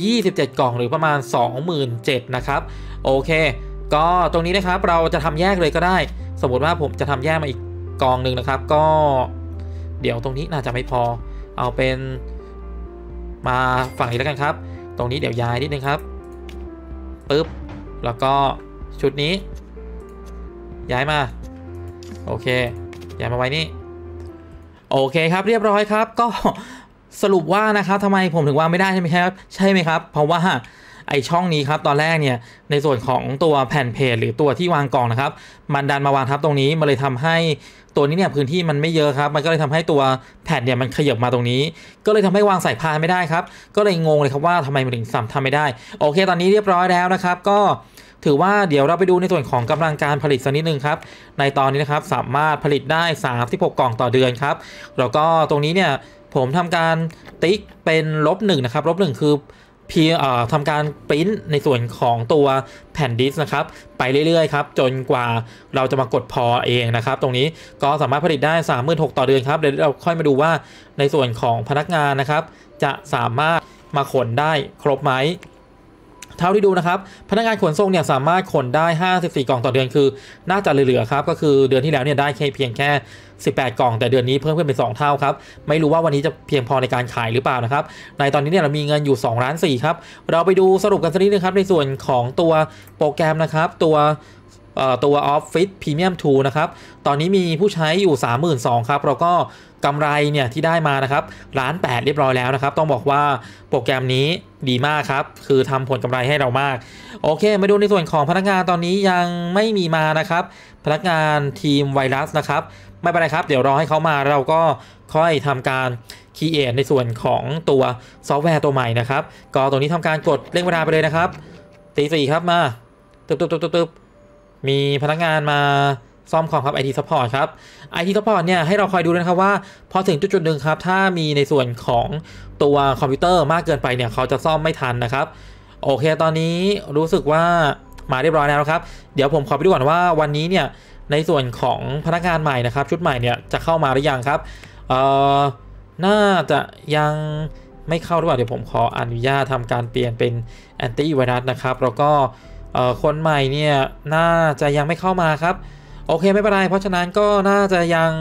[SPEAKER 1] 27กล่องหรือประมาณ 27,000 นะครับโอเคก็ตรงนี้นะครับเราจะทำแยกเลยก็ได้สมมติว่าผมจะทำแยกมาอีกกองหนึ่งนะครับก็เดี๋ยวตรงนี้น่าจะไม่พอเอาเป็นมาฝั่งนี้แล้วกันครับตรงนี้เดี๋ยวย้ายนิดนึงครับปึ๊บแล้วก็ชุดนี้ย้ายมาโอเคย้ายมาไว้นี่โอเคครับเรียบร้อยครับก็สรุปว่านะครับทำไมผมถึงวางไม่ได้ใช่ไหมครับเพราะว่าไอช่องนี้ครับตอนแรกเนี่ยในส่วนของตัวแผ่นเพจหรือตัวที่วางกล่องนะครับมันดันมาวางทับตรงนี้มันเลยทำให้ตัวนี้เนี่ยพื้นที่มันไม่เยอะครับมันก็เลยทำให้ตัวแผ่นเนี่ยมันขยับมาตรงนี้ก็เลยทำให้วางสายพานไม่ได้ครับก็เลยงงเลยครับว่าทำไมมันถึงทำไม่ได้โอเคตอนนี้เรียบร้อยแล้วนะครับก็ถือว่าเดี๋ยวเราไปดูในส่วนของกำลังการผลิตสักนิดนึงครับในตอนนี้นะครับสามารถผลิตได้36กล่องต่อเดือนครับแล้วก็ตรงนี้เนี่ยผมทำการติ๊กเป็น-1นะครับ-1คือทำการปริ้นในส่วนของตัวแผ่นดิสก์นะครับไปเรื่อยๆครับจนกว่าเราจะมากดพอเองนะครับตรงนี้ก็สามารถผลิตได้36,000ต่อเดือนครับเดี๋ยวเราค่อยมาดูว่าในส่วนของพนักงานนะครับจะสามารถมาขนได้ครบไหมเท่าที่ดูนะครับพนักงานขนส่งเนี่ยสามารถขนได้54กล่องต่อเดือนคือน่าจะเหลือๆครับก็คือเดือนที่แล้วเนี่ยได้เพียงแค่18กล่องแต่เดือนนี้เพิ่มขึ้นเป็น2เท่าครับไม่รู้ว่าวันนี้จะเพียงพอในการขายหรือเปล่านะครับในตอนนี้เนี่ยเรามีเงินอยู่2.4 ล้านครับเราไปดูสรุปกันสักนิดนึงครับในส่วนของตัวโปรแกรมนะครับตัวตัว Office Premium 2 นะครับตอนนี้มีผู้ใช้อยู่ 32,000 ครับแล้วก็กำไรเนี่ยที่ได้มานะครับ1,800,000เรียบร้อยแล้วนะครับต้องบอกว่าโปรแกรมนี้ดีมากครับคือทำผลกำไรให้เรามากโอเคมาดูในส่วนของพนักงานตอนนี้ยังไม่มีมานะครับพนักงานทีมไวรัสนะครับไม่เป็นไรครับเดี๋ยวรอให้เขามาเราก็ค่อยทำการคีเอทในส่วนของตัวซอฟต์แวร์ตัวใหม่นะครับก็ตรงนี้ทำการกดเร่งเวลาไปเลยนะครับตีสี่ครับมาตึ๊บมีพนักงานมาซ่อมคอมครับ IT Support ครับ IT Support เนี่ยให้เราคอยดูนะครับว่าพอถึงจุดหนึ่งครับถ้ามีในส่วนของตัวคอมพิวเตอร์มากเกินไปเนี่ยเขาจะซ่อมไม่ทันนะครับโอเคตอนนี้รู้สึกว่ามาเรียบร้อยแล้วครับเดี๋ยวผมขอไปดูก่อนว่าวันนี้เนี่ยในส่วนของพนักงานใหม่นะครับชุดใหม่เนี่ยจะเข้ามาหรือยังครับน่าจะยังไม่เข้าหรือเปล่าเดี๋ยวผมขออนุญาตทำการเปลี่ยนเป็นแอนตี้ไวรัสนะครับแล้วก็คนใหม่เนี่ยน่าจะยังไม่เข้ามาครับโอเคไม่เป็นไรเพราะฉะนั้นก็น่าจะยัง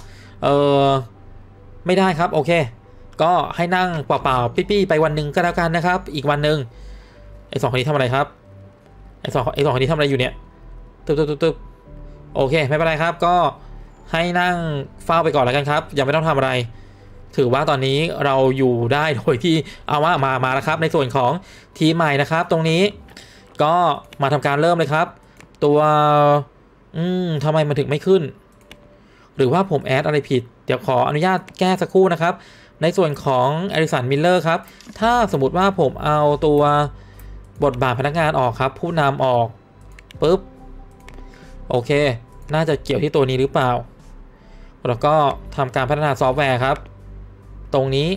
[SPEAKER 1] ไม่ได้ครับโอเคก็ให้นั่งเปล่าๆปี้ๆไปวันหนึ่งก็แล้วกันนะครับอีกวันหนึ่งไอ้สองคนนี้ทำอะไรครับไอ้สองคนนี้ทำอะไรอยู่เนี่ยตึ๊บโอเคไม่เป็นไรครับก็ให้นั่งเฝ้าไปก่อนแล้วกันครับยังไม่ต้องทำอะไรถือว่าตอนนี้เราอยู่ได้โดยที่เอาว่ามาแล้วครับในส่วนของทีมใหม่นะครับตรงนี้ก็มาทำการเริ่มเลยครับตัวทำไมมันถึงไม่ขึ้นหรือว่าผมแอดอะไรผิดเดี๋ยวขออนุญาตแก้สักครู่นะครับในส่วนของอลิสันมิลเลอร์ครับถ้าสมมุติว่าผมเอาตัวบทบาทพนักงานออกครับผู้นำออกปุ๊บโอเคน่าจะเกี่ยวที่ตัวนี้หรือเปล่าแล้วก็ทำการพัฒนาซอฟต์แวร์ครับตรงนี้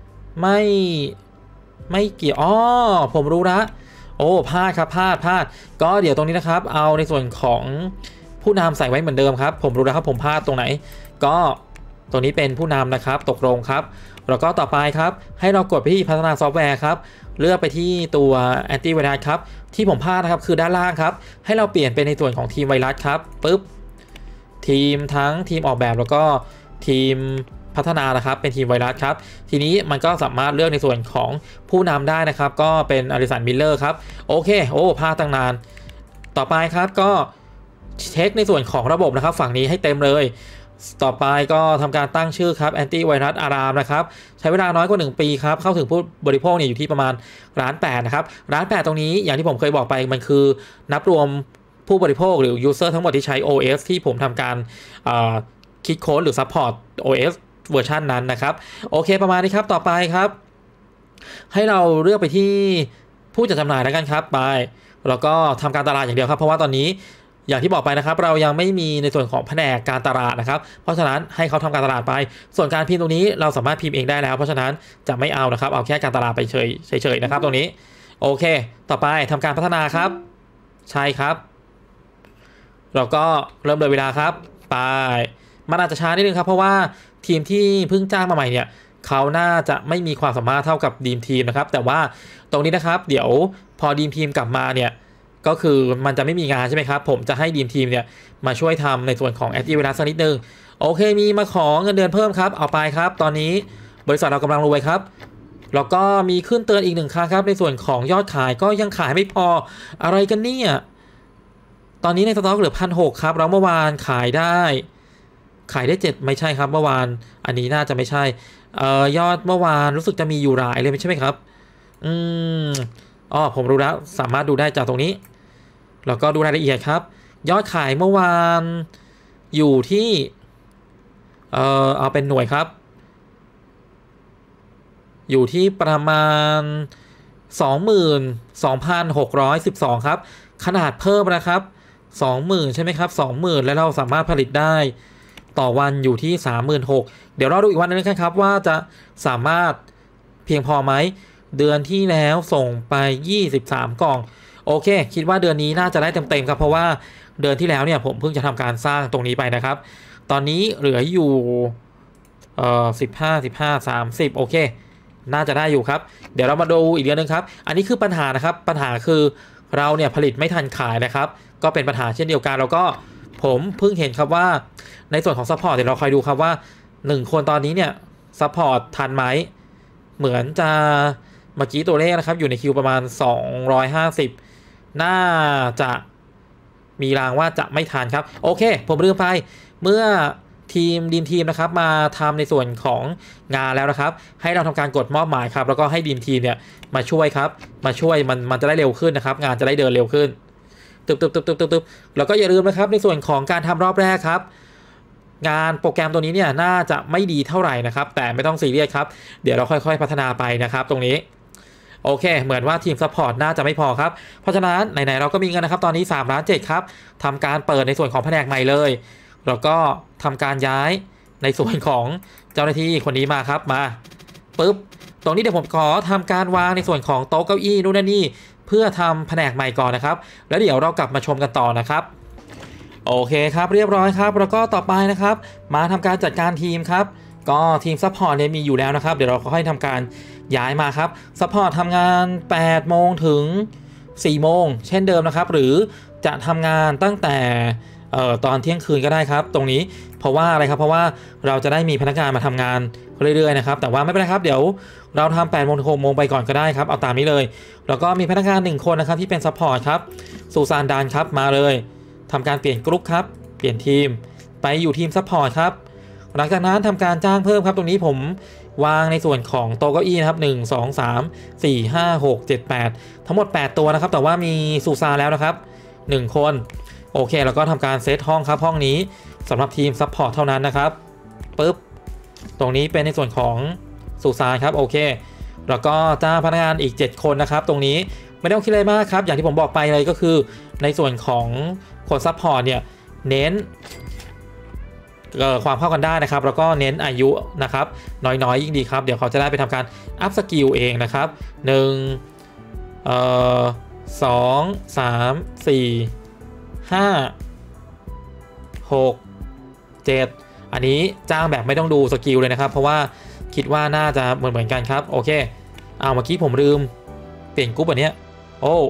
[SPEAKER 1] ไม่เกี่ยวผมรู้ละโอ้พลาดครับพลาดก็เดี๋ยวตรงนี้นะครับเอาในส่วนของผู้นำใส่ไว้เหมือนเดิมครับผมรู้แล้วครับผมพลาดตรงไหนก็ตรงนี้เป็นผู้นำนะครับตกลงครับแล้วก็ต่อไปครับให้เรากดไปที่พัฒนาซอฟต์แวร์ครับเลือกไปที่ตัวแอนตี้ไวรัสครับที่ผมพลาดนะครับคือด้านล่างครับให้เราเปลี่ยนเป็นในส่วนของทีมไวรัสครับปุ๊บทีมทั้งทีมออกแบบแล้วก็ทีมพัฒนานะครับเป็นทีมไวรัสครับทีนี้มันก็สามารถเลือกในส่วนของผู้นำได้นะครับก็เป็นอลิสันมิลเลอร์ครับโอเคพลาดตั้งนานต่อไปครับก็เช็คในส่วนของระบบนะครับฝั่งนี้ให้เต็มเลยต่อไปก็ทำการตั้งชื่อครับแอนตี้ไวรัสอารามนะครับใช้เวลาน้อยกว่า1 ปีครับเข้าถึงผู้บริโภคเนี่ยอยู่ที่ประมาณ1,800,000นะครับ1,800,000ตรงนี้อย่างที่ผมเคยบอกไปมันคือนับรวมผู้บริโภคหรือ user ทั้งหมดที่ใช้ OS ที่ผมทำการคิดโค้ดหรือ support OS เวอร์ชันนั้นนะครับโอเคประมาณนี้ครับต่อไปครับให้เราเลือกไปที่ผู้จัดจำหน่ายแล้วกันครับไปแล้วก็ทำการตลาดอย่างเดียวครับเพราะว่าตอนนี้อย่างที่บอกไปนะครับเรายังไม่มีในส่วนของแผนกการตลาดนะครับเพราะฉะนั้นให้เขาทำการตลาดไปส่วนการพิมพ์ตรงนี้เราสามารถพิมพ์เองได้แล้วเพราะฉะนั้นจะไม่เอานะครับเอาแค่การตลาดไปเฉยๆนะครับตรงนี้โอเคต่อไปทำการพัฒนาครับใช่ครับเราก็เริ่มเลยเวลาครับไปมันอาจจะช้านิดนึงครับเพราะว่าทีมที่เพิ่งจ้างมาใหม่เนี่ยเขาน่าจะไม่มีความสามารถเท่ากับดีมทีมนะครับแต่ว่าตรงนี้นะครับเดี๋ยวพอดีมทีมกลับมาเนี่ยก็คือมันจะไม่มีงานใช่ไหมครับผมจะให้ดีมทีมเนี่ยมาช่วยทำในส่วนของแอนตี้ไวรัสสักนิดนึงโอเคมีมาขอเงินเดือนเพิ่มครับเอาไปครับตอนนี้บริษัทเรากำลังรวยครับแล้วก็มีขึ้นเตือนอีก1 ครั้งครับในส่วนของยอดขายก็ยังขายไม่พออะไรกันเนี่ยตอนนี้ในสต็อกเหลือ1,600ครับแล้วเมื่อวานขายได้7ไม่ใช่ครับเมื่อวานอันนี้น่าจะไม่ใช่ยอดเมื่อวานรู้สึกจะมีอยู่หลายเลยไม่ใช่ไหมครับผมรู้แล้วสามารถดูได้จากตรงนี้แล้วก็ดูรายละเอียดครับยอดขายเมื่อวานอยู่ที่เอาเป็นหน่วยครับอยู่ที่ประมาณ 22,612 ครับขนาดเพิ่มนะครับ20,000ใช่ไหมครับ20,000แล้วเราสามารถผลิตได้ต่อวันอยู่ที่ 36,000เดี๋ยวเราดูอีกวันนึงนะครับว่าจะสามารถเพียงพอไหมเดือนที่แล้วส่งไป23 กล่องโอเคคิดว่าเดือนนี้น่าจะได้เต็มๆครับเพราะว่าเดือนที่แล้วเนี่ยผมเพิ่งจะทำการสร้างตรงนี้ไปนะครับตอนนี้เหลืออยู่15 30โอเคน่าจะได้อยู่ครับเดี๋ยวเรามาดูอีกเดือนนึงครับอันนี้คือปัญหานะครับปัญหาคือเราเนี่ยผลิตไม่ทันขายนะครับก็เป็นปัญหาเช่นเดียวกันแล้วก็ผมเพิ่งเห็นครับว่าในส่วนของซัพพอร์ตเดี๋ยวเราคอยดูครับว่า1 คนตอนนี้เนี่ยซัพพอร์ตทันไหมเหมือนจะเมื่อกี้ตัวเลขนะครับอยู่ในคิวประมาณ250น่าจะมีรางว่าจะไม่ทันครับโอเคผมลืมไปเมื่อทีมดีมทีมนะครับมาทำในส่วนของงานแล้วนะครับให้เราทำการกดมอบหมายครับแล้วก็ให้ดีมทีมเนี่ยมาช่วยครับมาช่วยมันจะได้เร็วขึ้นนะครับงานจะได้เดินเร็วขึ้นตึบแล้วก็อย่าลืมนะครับในส่วนของการทำรอบแรกครับงานโปรแกรมตัวนี้เนี่ยน่าจะไม่ดีเท่าไหร่นะครับแต่ไม่ต้องซีเรียสครับเดี๋ยวเราค่อยๆพัฒนาไปนะครับตรงนี้โอเคเหมือนว่าทีมซัพพอร์ตน่าจะไม่พอครับเพราะฉะนั้นไหนๆเราก็มีเงินนะครับตอนนี้3 ล้าน 7ครับทำการเปิดในส่วนของแผนกใหม่เลยแล้วก็ทำการย้ายในส่วนของเจ้าหน้าที่คนนี้มาครับมาปึ๊บตรงนี้เดี๋ยวผมขอทำการวางในส่วนของโต๊ะเก้าอี้นู่นนี่เพื่อทำแผนกใหม่ก่อนนะครับแล้วเดี๋ยวเรากลับมาชมกันต่อนะครับโอเคครับเรียบร้อยครับแล้วก็ต่อไปนะครับมาทำการจัดการทีมครับก็ทีมซัพพอร์ตเนี่ยมีอยู่แล้วนะครับเดี๋ยวเราค่อยทำการย้ายมาครับซัพพอร์ตทำงาน8 โมงถึง4 โมงเช่นเดิมนะครับหรือจะทำงานตั้งแต่ตอนเที่ยงคืนก็ได้ครับตรงนี้เพราะว่าอะไรครับเพราะว่าเราจะได้มีพนักงานมาทำงานเรื่อยๆนะครับแต่ว่าไม่เป็นไรครับเดี๋ยวเราทำ8 โมงถึง 6 โมงไปก่อนก็ได้ครับเอาตามนี้เลยแล้วก็มีพนักงาน1 คนนะครับที่เป็นซัพพอร์ตครับซูซานดานครับมาเลยทำการเปลี่ยนกรุ๊ปครับเปลี่ยนทีมไปอยู่ทีมซัพพอร์ตครับหลังจากนั้นทำการจ้างเพิ่มครับตรงนี้ผมวางในส่วนของโต๊ะเก้าอี้นะครับ1 2 3 4 5 6 7 8ทั้งหมด8 ตัวนะครับแต่ว่ามีซูซานแล้วนะครับ1 คนโอเคแล้วก็ทำการเซตห้องครับห้องนี้สำหรับทีมซัพพอร์ตเท่านั้นนะครับปึ๊บตรงนี้เป็นในส่วนของซูซานครับโอเคแล้วก็จ้างพนักงานอีก7 คนนะครับตรงนี้ไม่ต้องคิดอะไรมากครับอย่างที่ผมบอกไปเลยก็คือในส่วนของคนซัพพอร์ตเนี่ยเน้นความเข้ากันได้นะครับแล้วก็เน้นอายุนะครับน้อยๆยิ่งดีครับเดี๋ยวเขาจะได้ไปทำการอัพสกิลเองนะครับ2 3 4 5 6 7อันนี้จ้างแบบไม่ต้องดูสกิลเลยนะครับเพราะว่าคิดว่าน่าจะเหมือนกันครับโอเคเอาเมื่อกี้ผมลืมเปลี่ยนกรุ๊ปอันเนี้ยโอ้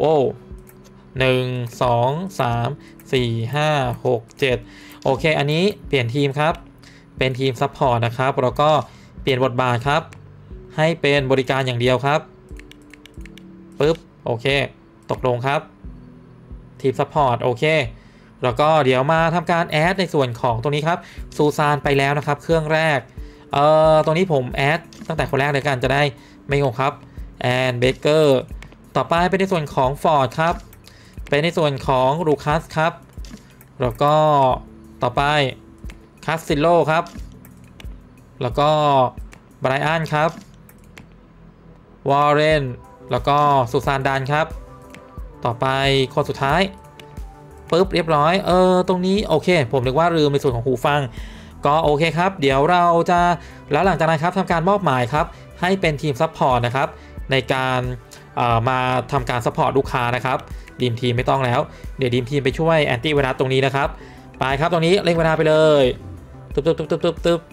[SPEAKER 1] 1 2 3 4 5 6 7โอเคอันนี้เปลี่ยนทีมครับเป็นทีมซัพพอร์ตนะครับแล้วก็เปลี่ยนบทบาทครับให้เป็นบริการอย่างเดียวครับปึ๊บโอเคตกลงครับทีมซัพพอร์ตโอเคแล้วก็เดี๋ยวมาทำการแอดในส่วนของตรงนี้ครับซูซานไปแล้วนะครับเครื่องแรกตรงนี้ผมแอดตั้งแต่คนแรกเลยกันจะได้ไม่งงครับแอนเบเกอร์ต่อไปเป็นในส่วนของฟอร์ดครับเป็นในส่วนของลูคัสครับแล้วก็ต่อไปคาสซิโลครับแล้วก็ไบรอันครับวอร์เรนแล้วก็ซูซานดันครับต่อไปคนสุดท้ายปึ๊บเรียบร้อยตรงนี้โอเคผมนึกว่าลืมในส่วนของหูฟังก็โอเคครับเดี๋ยวเราจะแล้วหลังจากนั้นครับทำการมอบหมายครับให้เป็นทีมซัพพอร์ตนะครับในการมาทำการซัพพอร์ตลูกค้านะครับดีมทีมไม่ต้องแล้วเดี๋ยวดีมทีมไปช่วยแอนตี้ไวรัสตรงนี้นะครับไปครับตรงนี้เร่งเวลาไปเลยตึ๊บ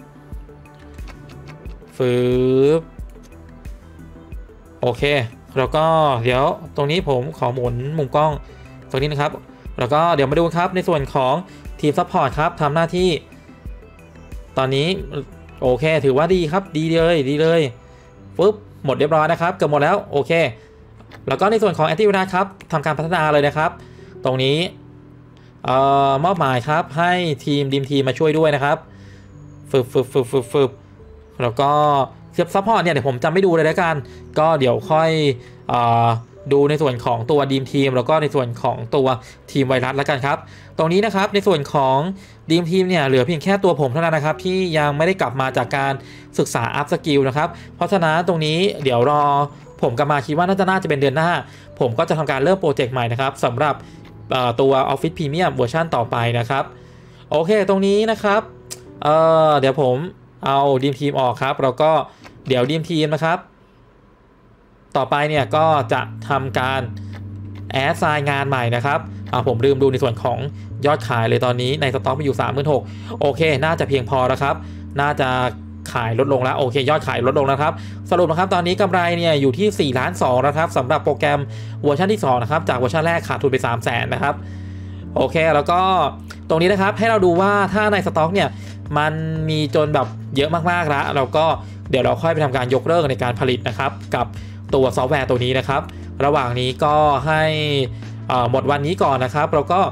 [SPEAKER 1] ฟืบโอเคแล้วก็เดี๋ยวตรงนี้ผมขอหมุนมุมกล้องตรงนี้นะครับแล้วก็เดี๋ยวมาดูครับในส่วนของทีมซัพพอร์ตครับทำหน้าที่ตอนนี้โอเคถือว่าดีครับดีเลยปึ๊บหมดเรียบร้อยนะครับเกือบหมดแล้วโอเคแล้วก็ในส่วนของแอนตี้ไวรัสครับทำการพัฒนาเลยนะครับตรงนี้มอบหมายครับให้ทีมดีมทีมมาช่วยด้วยนะครับฝึบแล้วก็ซัพพอร์ตเนี่ยเดี๋ยวผมจำไม่ดูเลยแล้วกันก็เดี๋ยวค่อยดูในส่วนของตัวดีมทีมแล้วก็ในส่วนของตัวทีมไวรัสแล้วกันครับตรงนี้นะครับในส่วนของดีมทีมเนี่ยเหลือเพียงแค่ตัวผมเท่านั้นนะครับที่ยังไม่ได้กลับมาจากการศึกษาอัพสกิลนะครับเพราะฉะนั้นตรงนี้เดี๋ยวรอผมกลับมาคิดว่าน่าจะเป็นเดือนหน้าผมก็จะทำการเริ่มโปรเจกต์ใหม่นะครับสำหรับตัว Office Premium เวอร์ชันต่อไปนะครับโอเคตรงนี้นะครับเดี๋ยวผมเอาดีมทีมออกครับแล้วก็เดี๋ยวดีมทีมนะครับต่อไปเนี่ยก็จะทำการแอดไซน์งานใหม่นะครับผมลืมดูในส่วนของยอดขายเลยตอนนี้ในสต็อกมีอยู่ 36,000โอเคน่าจะเพียงพอแล้วครับน่าจะขายลดลงแล้วโอเคยอดขายลดลงนะครับสรุปนะครับตอนนี้กำไรเนี่ยอยู่ที่4 ล้าน 2นะครับสำหรับโปรแกรมเวอร์ชันที่2นะครับจากเวอร์ชันแรกขาดทุนไป 300,000นะครับโอเคแล้วก็ตรงนี้นะครับให้เราดูว่าถ้าในสต็อกเนี่ยมันมีจนแบบเยอะมากๆแล้วเราก็เดี๋ยวเราค่อยไปทำการยกเลิกในการผลิตนะครับกับตัวซอฟต์แวร์ตัวนี้นะครับระหว่างนี้ก็ให้หมดวันนี้ก่อนนะครับแล้วก็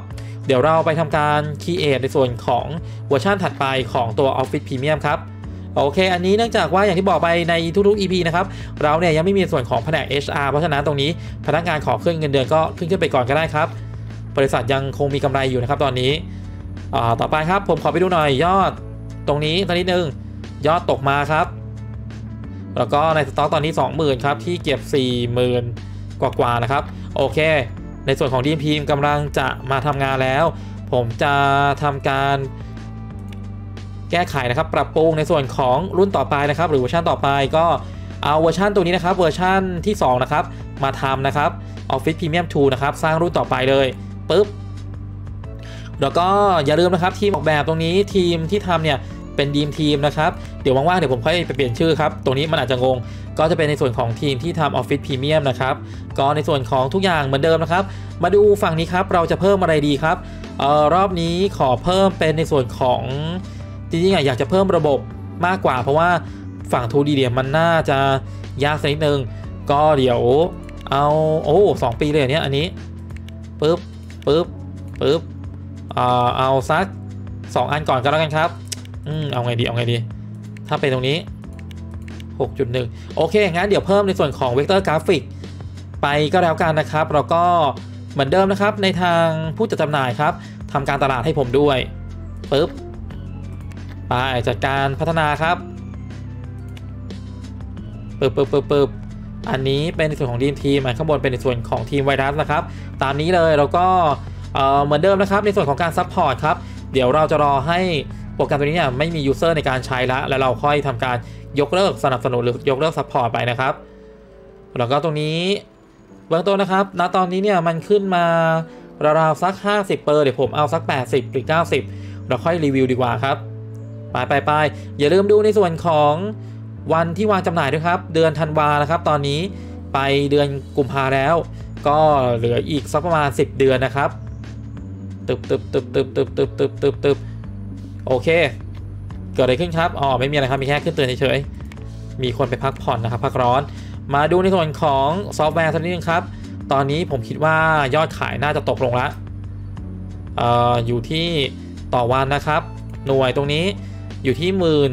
[SPEAKER 1] เดี๋ยวเราไปทำการ create ในส่วนของเวอร์ชันถัดไปของตัว Office Premium ครับโอเคอันนี้เนื่องจากว่าอย่างที่บอกไปในทุกๆ EP นะครับเราเนี่ยยังไม่มีส่วนของแผนก HR เพราะฉะนั้นตรงนี้พนักงานขอขึ้นเงินเดือนก็ขึ้นไปก่อนก็ได้ครับบริษัทยังคงมีกำไรอยู่นะครับตอนนี้ต่อไปครับผมขอไปดูหน่อยยอดตรงนี้สักนิดนึงยอดตกมาครับแล้วก็ในสต็อกตอนนี้ 20,000 ครับที่เก็บ 40,000 กว่านะครับโอเคในส่วนของ DMP กำลังจะมาทำงานแล้วผมจะทำการแก้ไขนะครับปรับปรุงในส่วนของรุ่นต่อไปนะครับหรือเวอร์ชันต่อไปก็เอาเวอร์ชันตัวนี้นะครับเวอร์ชันที่2นะครับมาทำนะครับ Office Premium 2 นะครับสร้างรุ่นต่อไปเลยปึ๊บแล้วก็อย่าลืมนะครับทีมออกแบบตรงนี้ทีมที่ทำเนี่ยเป็นทีมนะครับเดี๋ยวว่างๆเดี๋ยวผมค่อยไปเปลี่ยนชื่อครับตรงนี้มันอาจจะงงก็จะเป็นในส่วนของทีมที่ทำ Office Premium นะครับก็ในส่วนของทุกอย่างเหมือนเดิมนะครับมาดูฝั่งนี้ครับเราจะเพิ่มอะไรดีครับรอบนี้ขอเพิ่มเป็นในส่วนของจริงๆอยากจะเพิ่มระบบมากกว่าเพราะว่าฝั่ง 2D เดียมันน่าจะยากสักนิดนึงก็เดี๋ยวเอา2 ปีเลยเนี่ยอันนี้ปึ๊บเอาสัก2 อันก่อนก็แล้วกันครับเอาไงดีถ้าเป็นตรงนี้ 6.1 โอเคงั้นเดี๋ยวเพิ่มในส่วนของเวกเตอร์กราฟิกไปก็แล้วกันนะครับแล้วก็เหมือนเดิมนะครับในทางผู้จัดจำหน่ายครับทำการตลาดให้ผมด้วยปึ๊บไปจัดการพัฒนาครับปึ๊บอันนี้เป็นในส่วนของทีมข้างบนเป็นในส่วนของทีมไวรัสนะครับตามนี้เลยแล้วก็เหมือนเดิมนะครับในส่วนของการซัพพอร์ตครับเดี๋ยวเราจะรอให้โปรแกรมตัวนี้เนี่ยไม่มียูเซอร์ในการใช้แล้วเราค่อยทำการยกเลิกสนับสนุนหรือยกเลิกซัพพอร์ตไปนะครับแล้วก็ตรงนี้เบื้องต้นนะครับณตอนนี้เนี่ยมันขึ้นมาราวๆสัก50เดี๋ยวผมเอาสัก80หรือ90เราค่อยรีวิวดีกว่าครับไปอย่าลืมดูในส่วนของวันที่วางจำหน่ายด้วยครับเดือนธันวานะครับตอนนี้ไปเดือนกุมภาแล้วก็เหลืออีกสักประมาณ10 เดือนนะครับตึบโอเคเกิดอะไรขึ้นครับไม่มีอะไรครับมีแค่ขึ้นเตือนเฉยๆมีคนไปพักผ่อนนะครับพักร้อนมาดูในส่วนของซอฟต์แวร์สักนิดนึงครับตอนนี้ผมคิดว่ายอดขายน่าจะตกลงละอยู่ที่ต่อวันนะครับหน่วยตรงนี้อยู่ที่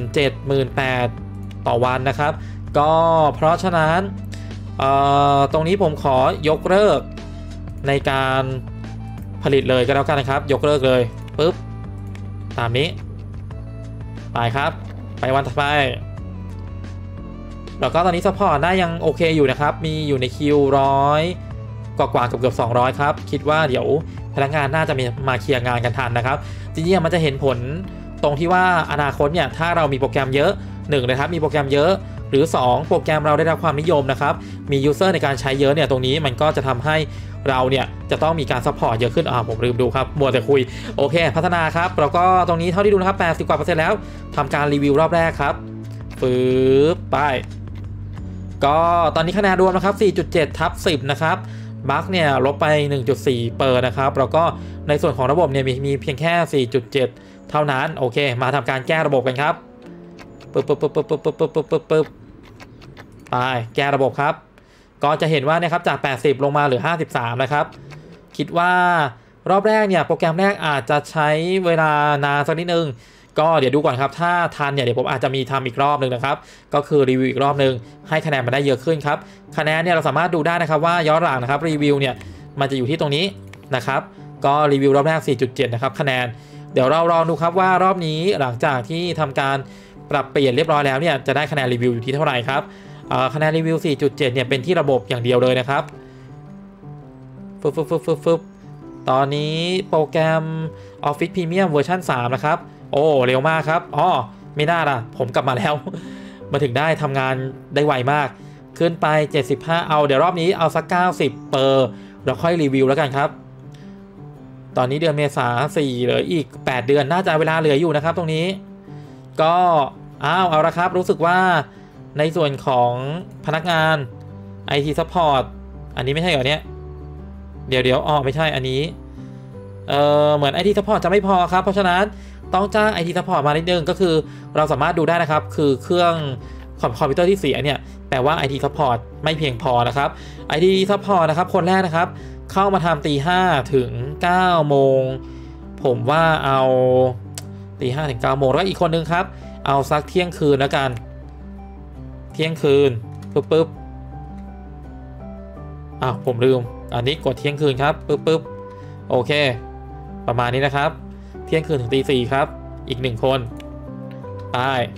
[SPEAKER 1] 17,000-18,000 ต่อวันนะครับก็เพราะฉะนั้นตรงนี้ผมขอยกเลิกในการผลิตเลยก็แล้วกันนะครับยกเลิกเลยปึ๊บตามนี้ไปครับไปวันถัดไปแล้วก็ตอนนี้ซัพพอร์ตได้ยังโอเคอยู่นะครับมีอยู่ในคิว100กว่าเกือบ200ครับคิดว่าเดี๋ยวพนักงานน่าจะมาเคลียร์งานกันทันนะครับจริงๆมันจะเห็นผลตรงที่ว่าอนาคตเนี่ยถ้าเรามีโปรแกรมเยอะ1นะครับมีโปรแกรมเยอะหรือ2โปรแกรมเราได้รับความนิยมนะครับมียูเซอร์ในการใช้เยอะเนี่ยตรงนี้มันก็จะทำให้เราเนี่ยจะต้องมีการซัพพอร์ตเยอะขึ้นผมลืมดูครับมัวแต่คุยโอเคพัฒนาครับแล้วก็ตรงนี้เท่าที่ดูนะครับ80 กว่า%แล้วทำการรีวิวรอบแรกครับไปก็ตอนนี้คะแนนรวมนะครับ 4.7/10 นะครับบัคเนี่ยลบไป 1.4 นะครับแล้วก็ในส่วนของระบบเนี่ยมีเพียงแค่ 4.7 เท่านั้นโอเคมาทำการแก้ระบบกันครับไปแก้ระบบครับก็จะเห็นว่านะครับจาก80ลงมาเหลือ53นะครับคิดว่ารอบแรกเนี่ยโปรแกรมแรกอาจจะใช้เวลานานสักนิดนึงก็เดี๋ยวดูก่อนครับถ้าทันเนี่ยเดี๋ยวผมอาจจะมีทำอีกรอบนึงนะครับก็คือรีวิวอีกรอบนึงให้คะแนนมันได้เยอะขึ้นครับคะแนนเนี่ยเราสามารถดูได้นะครับว่าย้อนหลังนะครับรีวิวเนี่ยมันจะอยู่ที่ตรงนี้นะครับก็รีวิวรอบแรก 4.7 นะครับคะแนนเดี๋ยวเราลองดูครับว่ารอบนี้หลังจากที่ทำการปรับเปลี่ยนเรียบร้อยแล้วเนี่ยจะได้คะแนนรีวิวอยู่ที่เท่าไหร่ครับคะแนนรีวิว 4.7 เนี่ยเป็นที่ระบบอย่างเดียวเลยนะครับตอนนี้โปรแกรม Office Premium เวอร์ชัน3นะครับโอ้เร็วมากครับไม่น่าล่ะผมกลับมาแล้วมาถึงได้ทำงานได้ไวมากขึ้นไป75เดี๋ยวรอบนี้เอาสัก90เราค่อยรีวิวแล้วกันครับตอนนี้เดือนเมษา4เหลืออีก8 เดือนน่าจะเวลาเหลืออยู่นะครับตรงนี้ก็เอาละครับรู้สึกว่าในส่วนของพนักงาน IT Support อันนี้ไม่ใช่เหรอเนี่ยเดี๋ยวไม่ใช่อันนี้เหมือน IT Support จะไม่พอครับเพราะฉะนั้นต้องจ้าง IT Support มานิดนึงก็คือเราสามารถดูได้นะครับคือเครื่องคอมพิวเตอร์ที่เสียเนี่ยแปลว่า IT Support ไม่เพียงพอนะครับ IT Support นะครับคนแรกนะครับเข้ามาทำตี 5 ถึง 9 โมงผมว่าเอาตี 5 ถึง 9 โมงแล้วอีกคนนึงครับเอาสักเที่ยงคืนแล้วกันเที่ยงคืนปึ๊บผมลืมอันนี้กดเที่ยงคืนครับปึ๊บโอเคประมาณนี้นะครับเที่ยงคืนถึงตี 4ครับอีก1คนไป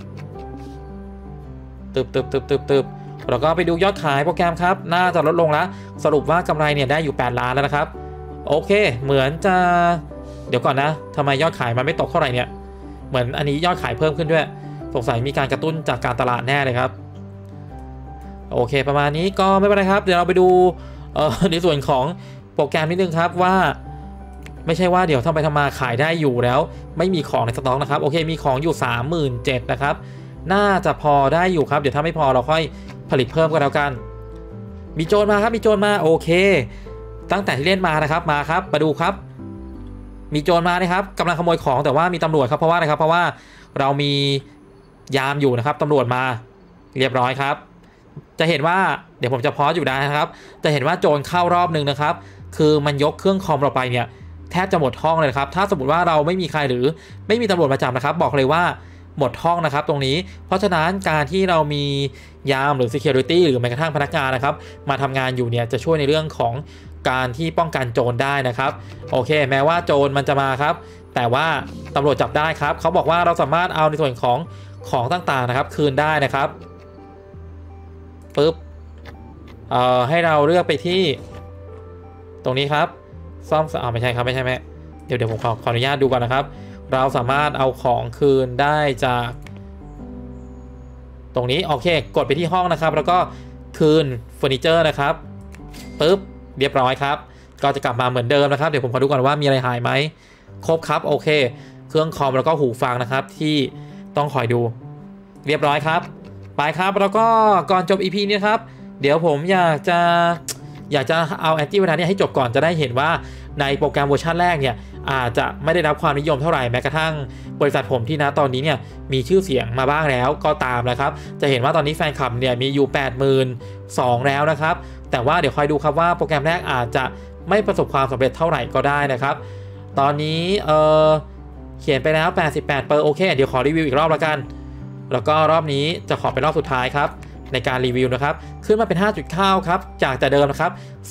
[SPEAKER 1] ตึบแล้วก็ไปดูยอดขายโปรแกรมครับน่าจะลดลงแล้วสรุปว่ากำไรเนี่ยได้อยู่8 ล้านแล้วนะครับโอเคเหมือนจะเดี๋ยวก่อนนะทำไมยอดขายมันไม่ตกเท่าไหร่เนี่ยเหมือนอันนี้ยอดขายเพิ่มขึ้นด้วยสงสัยมีการกระตุ้นจากการตลาดแน่เลยครับโอเคประมาณนี้ก็ไม่เป็นไรครับเดี๋ยวเราไปดูในส่วนของโปรแกรมนิดนึงครับว่าไม่ใช่ว่าเดี๋ยวทำไปทำมาขายได้อยู่แล้วไม่มีของในสต็อกนะครับโอเคมีของอยู่ 37,000 นะครับน่าจะพอได้อยู่ครับเดี๋ยวถ้าไม่พอเราค่อยผลิตเพิ่มกันแล้วกันมีโจรมาครับมีโจรมาโอเคตั้งแต่ที่เล่นมานะครับมาครับมาดูครับมีโจรมานะครับกำลังขโมยของแต่ว่ามีตำรวจครับเพราะว่าอะไรครับเพราะว่าเรามียามอยู่นะครับตำรวจมาเรียบร้อยครับจะเห็นว่าเดี๋ยวผมจะพอสอยู่ได้นะครับจะเห็นว่าโจรเข้ารอบนึงนะครับคือมันยกเครื่องคอมเราไปเนี่ยแทบจะหมดห้องเลยครับถ้าสมมติว่าเราไม่มีใครหรือไม่มีตำรวจมาจับนะครับบอกเลยว่าหมดห้องนะครับตรงนี้เพราะฉะนั้นการที่เรามียามหรือ security หรือแม้กระทั่งพนักงานนะครับมาทำงานอยู่เนี่ยจะช่วยในเรื่องของการที่ป้องกันโจรได้นะครับโอเคแม้ว่าโจรมันจะมาครับแต่ว่าตำรวจจับได้ครับเขาบอกว่าเราสามารถเอาในส่วนของต่างๆนะครับคืนได้นะครับปึ๊บให้เราเลือกไปที่ตรงนี้ครับซ่อมไม่ใช่ครับไม่ใช่ไหมเดี๋ยวผมขออนุญาตดูก่อนนะครับเราสามารถเอาของคืนได้จากตรงนี้โอเคกดไปที่ห้องนะครับแล้วก็คืนเฟอร์นิเจอร์นะครับปึ๊บเรียบร้อยครับก็จะกลับมาเหมือนเดิมนะครับเดี๋ยวผมขอดูก่อนว่ามีอะไรหายไหมครบครับโอเคเครื่องคอมแล้วก็หูฟังนะครับที่ต้องคอยดูเรียบร้อยครับไปครับแล้วก็ก่อนจบ EP นี้ครับเดี๋ยวผมอยากจะเอาแอนตี้ไวรัสเนี่ยให้จบก่อนจะได้เห็นว่าในโปรแกรมเวอร์ชันแรกเนี่ยอาจจะไม่ได้รับความนิยมเท่าไหร่แม้กระทั่งบริษัทผมที่ตอนนี้เนี่ยมีชื่อเสียงมาบ้างแล้วก็ตามนะครับจะเห็นว่าตอนนี้แฟนคลับเนี่ยมีอยู่ 82,000 แล้วนะครับแต่ว่าเดี๋ยวคอยดูครับว่าโปรแกรมแรกอาจจะไม่ประสบความสำเร็จเท่าไหร่ก็ได้นะครับตอนนี้เขียนไปแล้ว88%โอเคเดี๋ยวขอรีวิวอีกรอบแล้วกันแล้วก็รอบนี้จะขอเป็นรอบสุดท้ายครับในการรีวิวนะครับขึ้นมาเป็น 5.9 ครับจากแต่เดิมนะครับ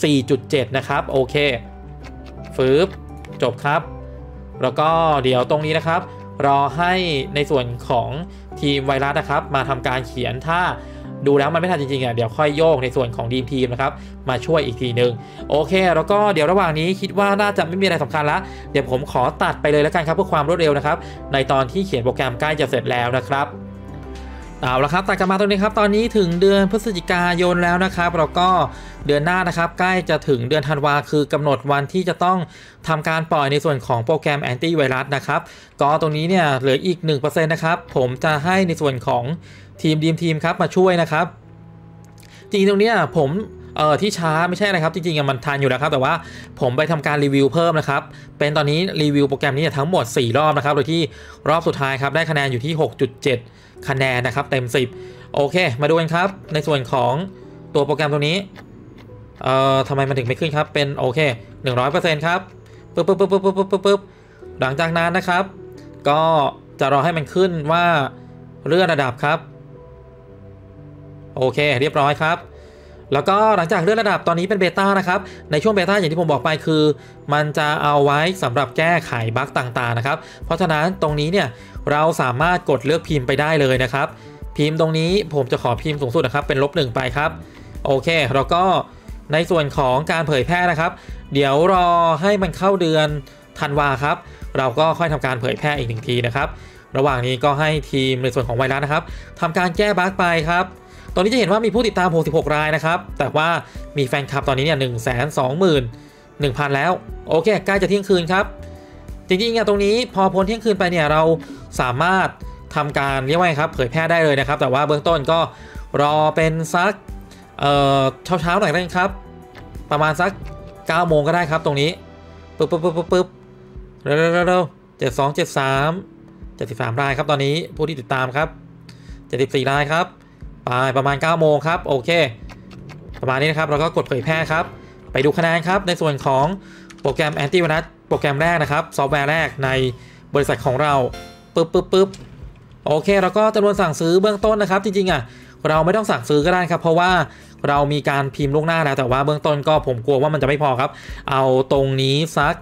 [SPEAKER 1] 4.7 นะครับโอเคฟืบจบครับแล้วก็เดี๋ยวตรงนี้นะครับรอให้ในส่วนของทีมไวรัสนะครับมาทำการเขียนถ้าดูแล้วมันไม่ทันจริงๆเดี๋ยวค่อยโยกในส่วนของทีมนะครับมาช่วยอีกทีนึงโอเคแล้วก็เดี๋ยวระหว่างนี้คิดว่าน่าจะไม่มีอะไรสำคัญละเดี๋ยวผมขอตัดไปเลยแล้วกันครับเพื่อความรวดเร็วนะครับในตอนที่เขียนโปรแกรมใกล้จะเสร็จแล้วนะครับเอาละครับตัดกันมาตรงนี้ครับตอนนี้ถึงเดือนพฤศจิกายนแล้วนะครับแล้วก็เดือนหน้านะครับใกล้จะถึงเดือนธันวาคือกำหนดวันที่จะต้องทำการปล่อยในส่วนของโปรแกรมแอนตี้ไวรัสนะครับก็ตรงนี้เนี่ยเหลืออีก 1% นะครับผมจะให้ในส่วนของทีมครับมาช่วยนะครับจริงๆตรงนี้ผมที่ช้าไม่ใช่นะครับจริงๆมันทันอยู่แล้วครับแต่ว่าผมไปทำการรีวิวเพิ่มนะครับเป็นตอนนี้รีวิวโปรแกรมนี้ทั้งหมด4รอบนะครับโดยที่รอบสุดท้ายครับได้คะแนนอยู่ที่ 6.7 คะแนนนะครับเต็ม10โอเคมาดูกันครับในส่วนของตัวโปรแกรมตัวนี้ทำไมมันถึงไม่ขึ้นครับเป็นโอเค 100% ครับปึ๊บหลังจากนั้นนะครับก็จะรอให้มันขึ้นว่าเลื่อนระดับครับโอเคเรียบร้อยครับแล้วก็หลังจากเลื่อนระดับตอนนี้เป็นเบต้านะครับในช่วงเบต้าอย่างที่ผมบอกไปคือมันจะเอาไว้สำหรับแก้ไขบั๊กต่างๆนะครับเพราะฉะนั้นตรงนี้เนี่ยเราสามารถกดเลือกพิมพ์ไปได้เลยนะครับพิมพ์ตรงนี้ผมจะขอพิมพ์สูงสุดนะครับเป็น-1ไปครับโอเคแล้วก็ในส่วนของการเผยแพร่นะครับเดี๋ยวรอให้มันเข้าเดือนธันวาครับเราก็ค่อยทำการเผยแพร่อีก1ทีนะครับระหว่างนี้ก็ให้ทีมในส่วนของไวรัสนะครับทำการแก้บั๊กไปครับตอนนี้จะเห็นว่ามีผู้ติดตาม66 รายนะครับแต่ว่ามีแฟนคลับตอนนี้เนี่ย121,000 แล้วโอเคใกล้จะเที่ยงคืนครับจริงๆตรงนี้พอพ้นเที่ยงคืนไปเนี่ยเราสามารถทำการเรียกว่าครับเผยแพร่ได้เลยนะครับแต่ว่าเบื้องต้นก็รอเป็นสักเช้าหน่อยได้ครับประมาณสัก9 โมงก็ได้ครับตรงนี้ปึ๊บเร็ว72 73 รายครับตอนนี้ผู้ที่ติดตามครับ74 รายครับไปประมาณ9 โมงครับโอเคประมาณนี้นะครับเราก็กดเผยแพร่ครับไปดูคะแนนครับในส่วนของโปรแกรมแอนตี้ไวรัสโปรแกรมแรกนะครับซอฟต์แวร์แรกในบริษัทของเราปึ๊บโอเคแล้วก็จำนวนสั่งซื้อเบื้องต้นนะครับจริงๆอ่ะเราไม่ต้องสั่งซื้อก็ได้ครับเพราะว่าเรามีการพิมพ์ล่วงหน้าแล้วแต่ว่าเบื้องต้นก็ผมกลัวว่ามันจะไม่พอครับเอาตรงนี้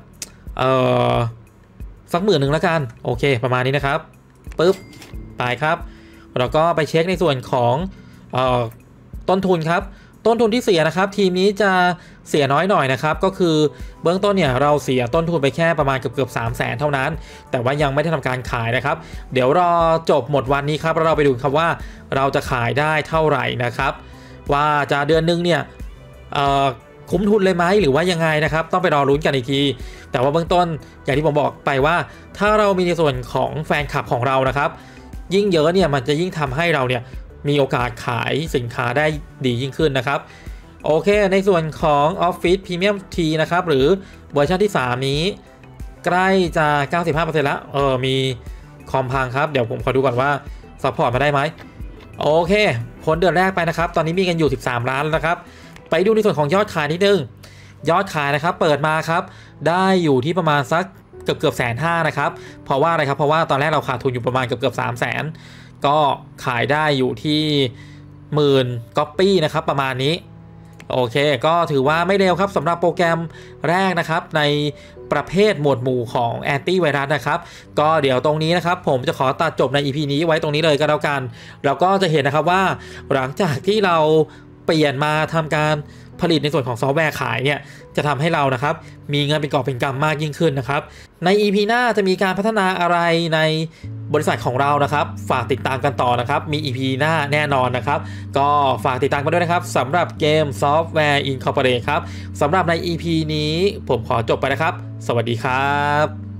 [SPEAKER 1] สัก10,000แล้วกันโอเคประมาณนี้นะครับปึ๊บไปครับเราก็ไปเช็คในส่วนของต้นทุนครับต้นทุนที่เสียนะครับทีมนี้จะเสียน้อยหน่อยนะครับก็คือเบื้องต้นเนี่ยเราเสียต้นทุนไปแค่ประมาณเกือบ300,000เท่านั้นแต่ว่ายังไม่ได้ทำการขายนะครับเดี๋ยวรอจบหมดวันนี้ครับเราไปดูครับว่าเราจะขายได้เท่าไหร่นะครับว่าจะเดือนนึงเนี่ยคุ้มทุนเลยไหมหรือว่ายังไงนะครับต้องไปรอลุ้นกันอีกทีแต่ว่าเบื้องต้นอย่างที่ผมบอกไปว่าถ้าเรามีในส่วนของแฟนคลับของเรานะครับยิ่งเยอะเนี่ยมันจะยิ่งทำให้เราเนี่ยมีโอกาสขายสินค้าได้ดียิ่งขึ้นนะครับโอเคในส่วนของ Office Premium T นะครับหรือเวอร์ชันที่3นี้ใกล้จะ 95% แล้วมีคอมพังครับเดี๋ยวผมขอดูก่อนว่าซัพพอร์ตมาได้ไหมโอเคพ้นเดือนแรกไปนะครับตอนนี้มีกันอยู่13ล้านแล้วนะครับไปดูในส่วนของยอดขายนิดนึงยอดขายนะครับเปิดมาครับได้อยู่ที่ประมาณสักเกือบ150,000นะครับเพราะว่าอะไรครับเพราะว่าตอนแรกเราขาดทุนอยู่ประมาณเกือบ300,000ก็ขายได้อยู่ที่10,000 ก๊อปปี้นะครับประมาณนี้โอเคก็ถือว่าไม่เร็วครับสำหรับโปรแกรมแรกนะครับในประเภทหมวดหมู่ของแอนตี้ไวรัสนะครับก็เดี๋ยวตรงนี้นะครับผมจะขอตัดจบใน EP นี้ไว้ตรงนี้เลยก็แล้วกันเราก็จะเห็นนะครับว่าหลังจากที่เราเปลี่ยนมาทำการผลิตในส่วนของซอฟต์แวร์ขายเนี่ยจะทำให้เรานะครับมีเงินเป็นกอบเป็นกำมากยิ่งขึ้นนะครับใน EP หน้าจะมีการพัฒนาอะไรในบริษัทของเรานะครับฝากติดตามกันต่อนะครับมี EP หน้าแน่นอนนะครับก็ฝากติดตามกันด้วยนะครับสำหรับเกม Software Incorporate ครับสำหรับใน EP นี้ผมขอจบไปนะครับสวัสดีครับ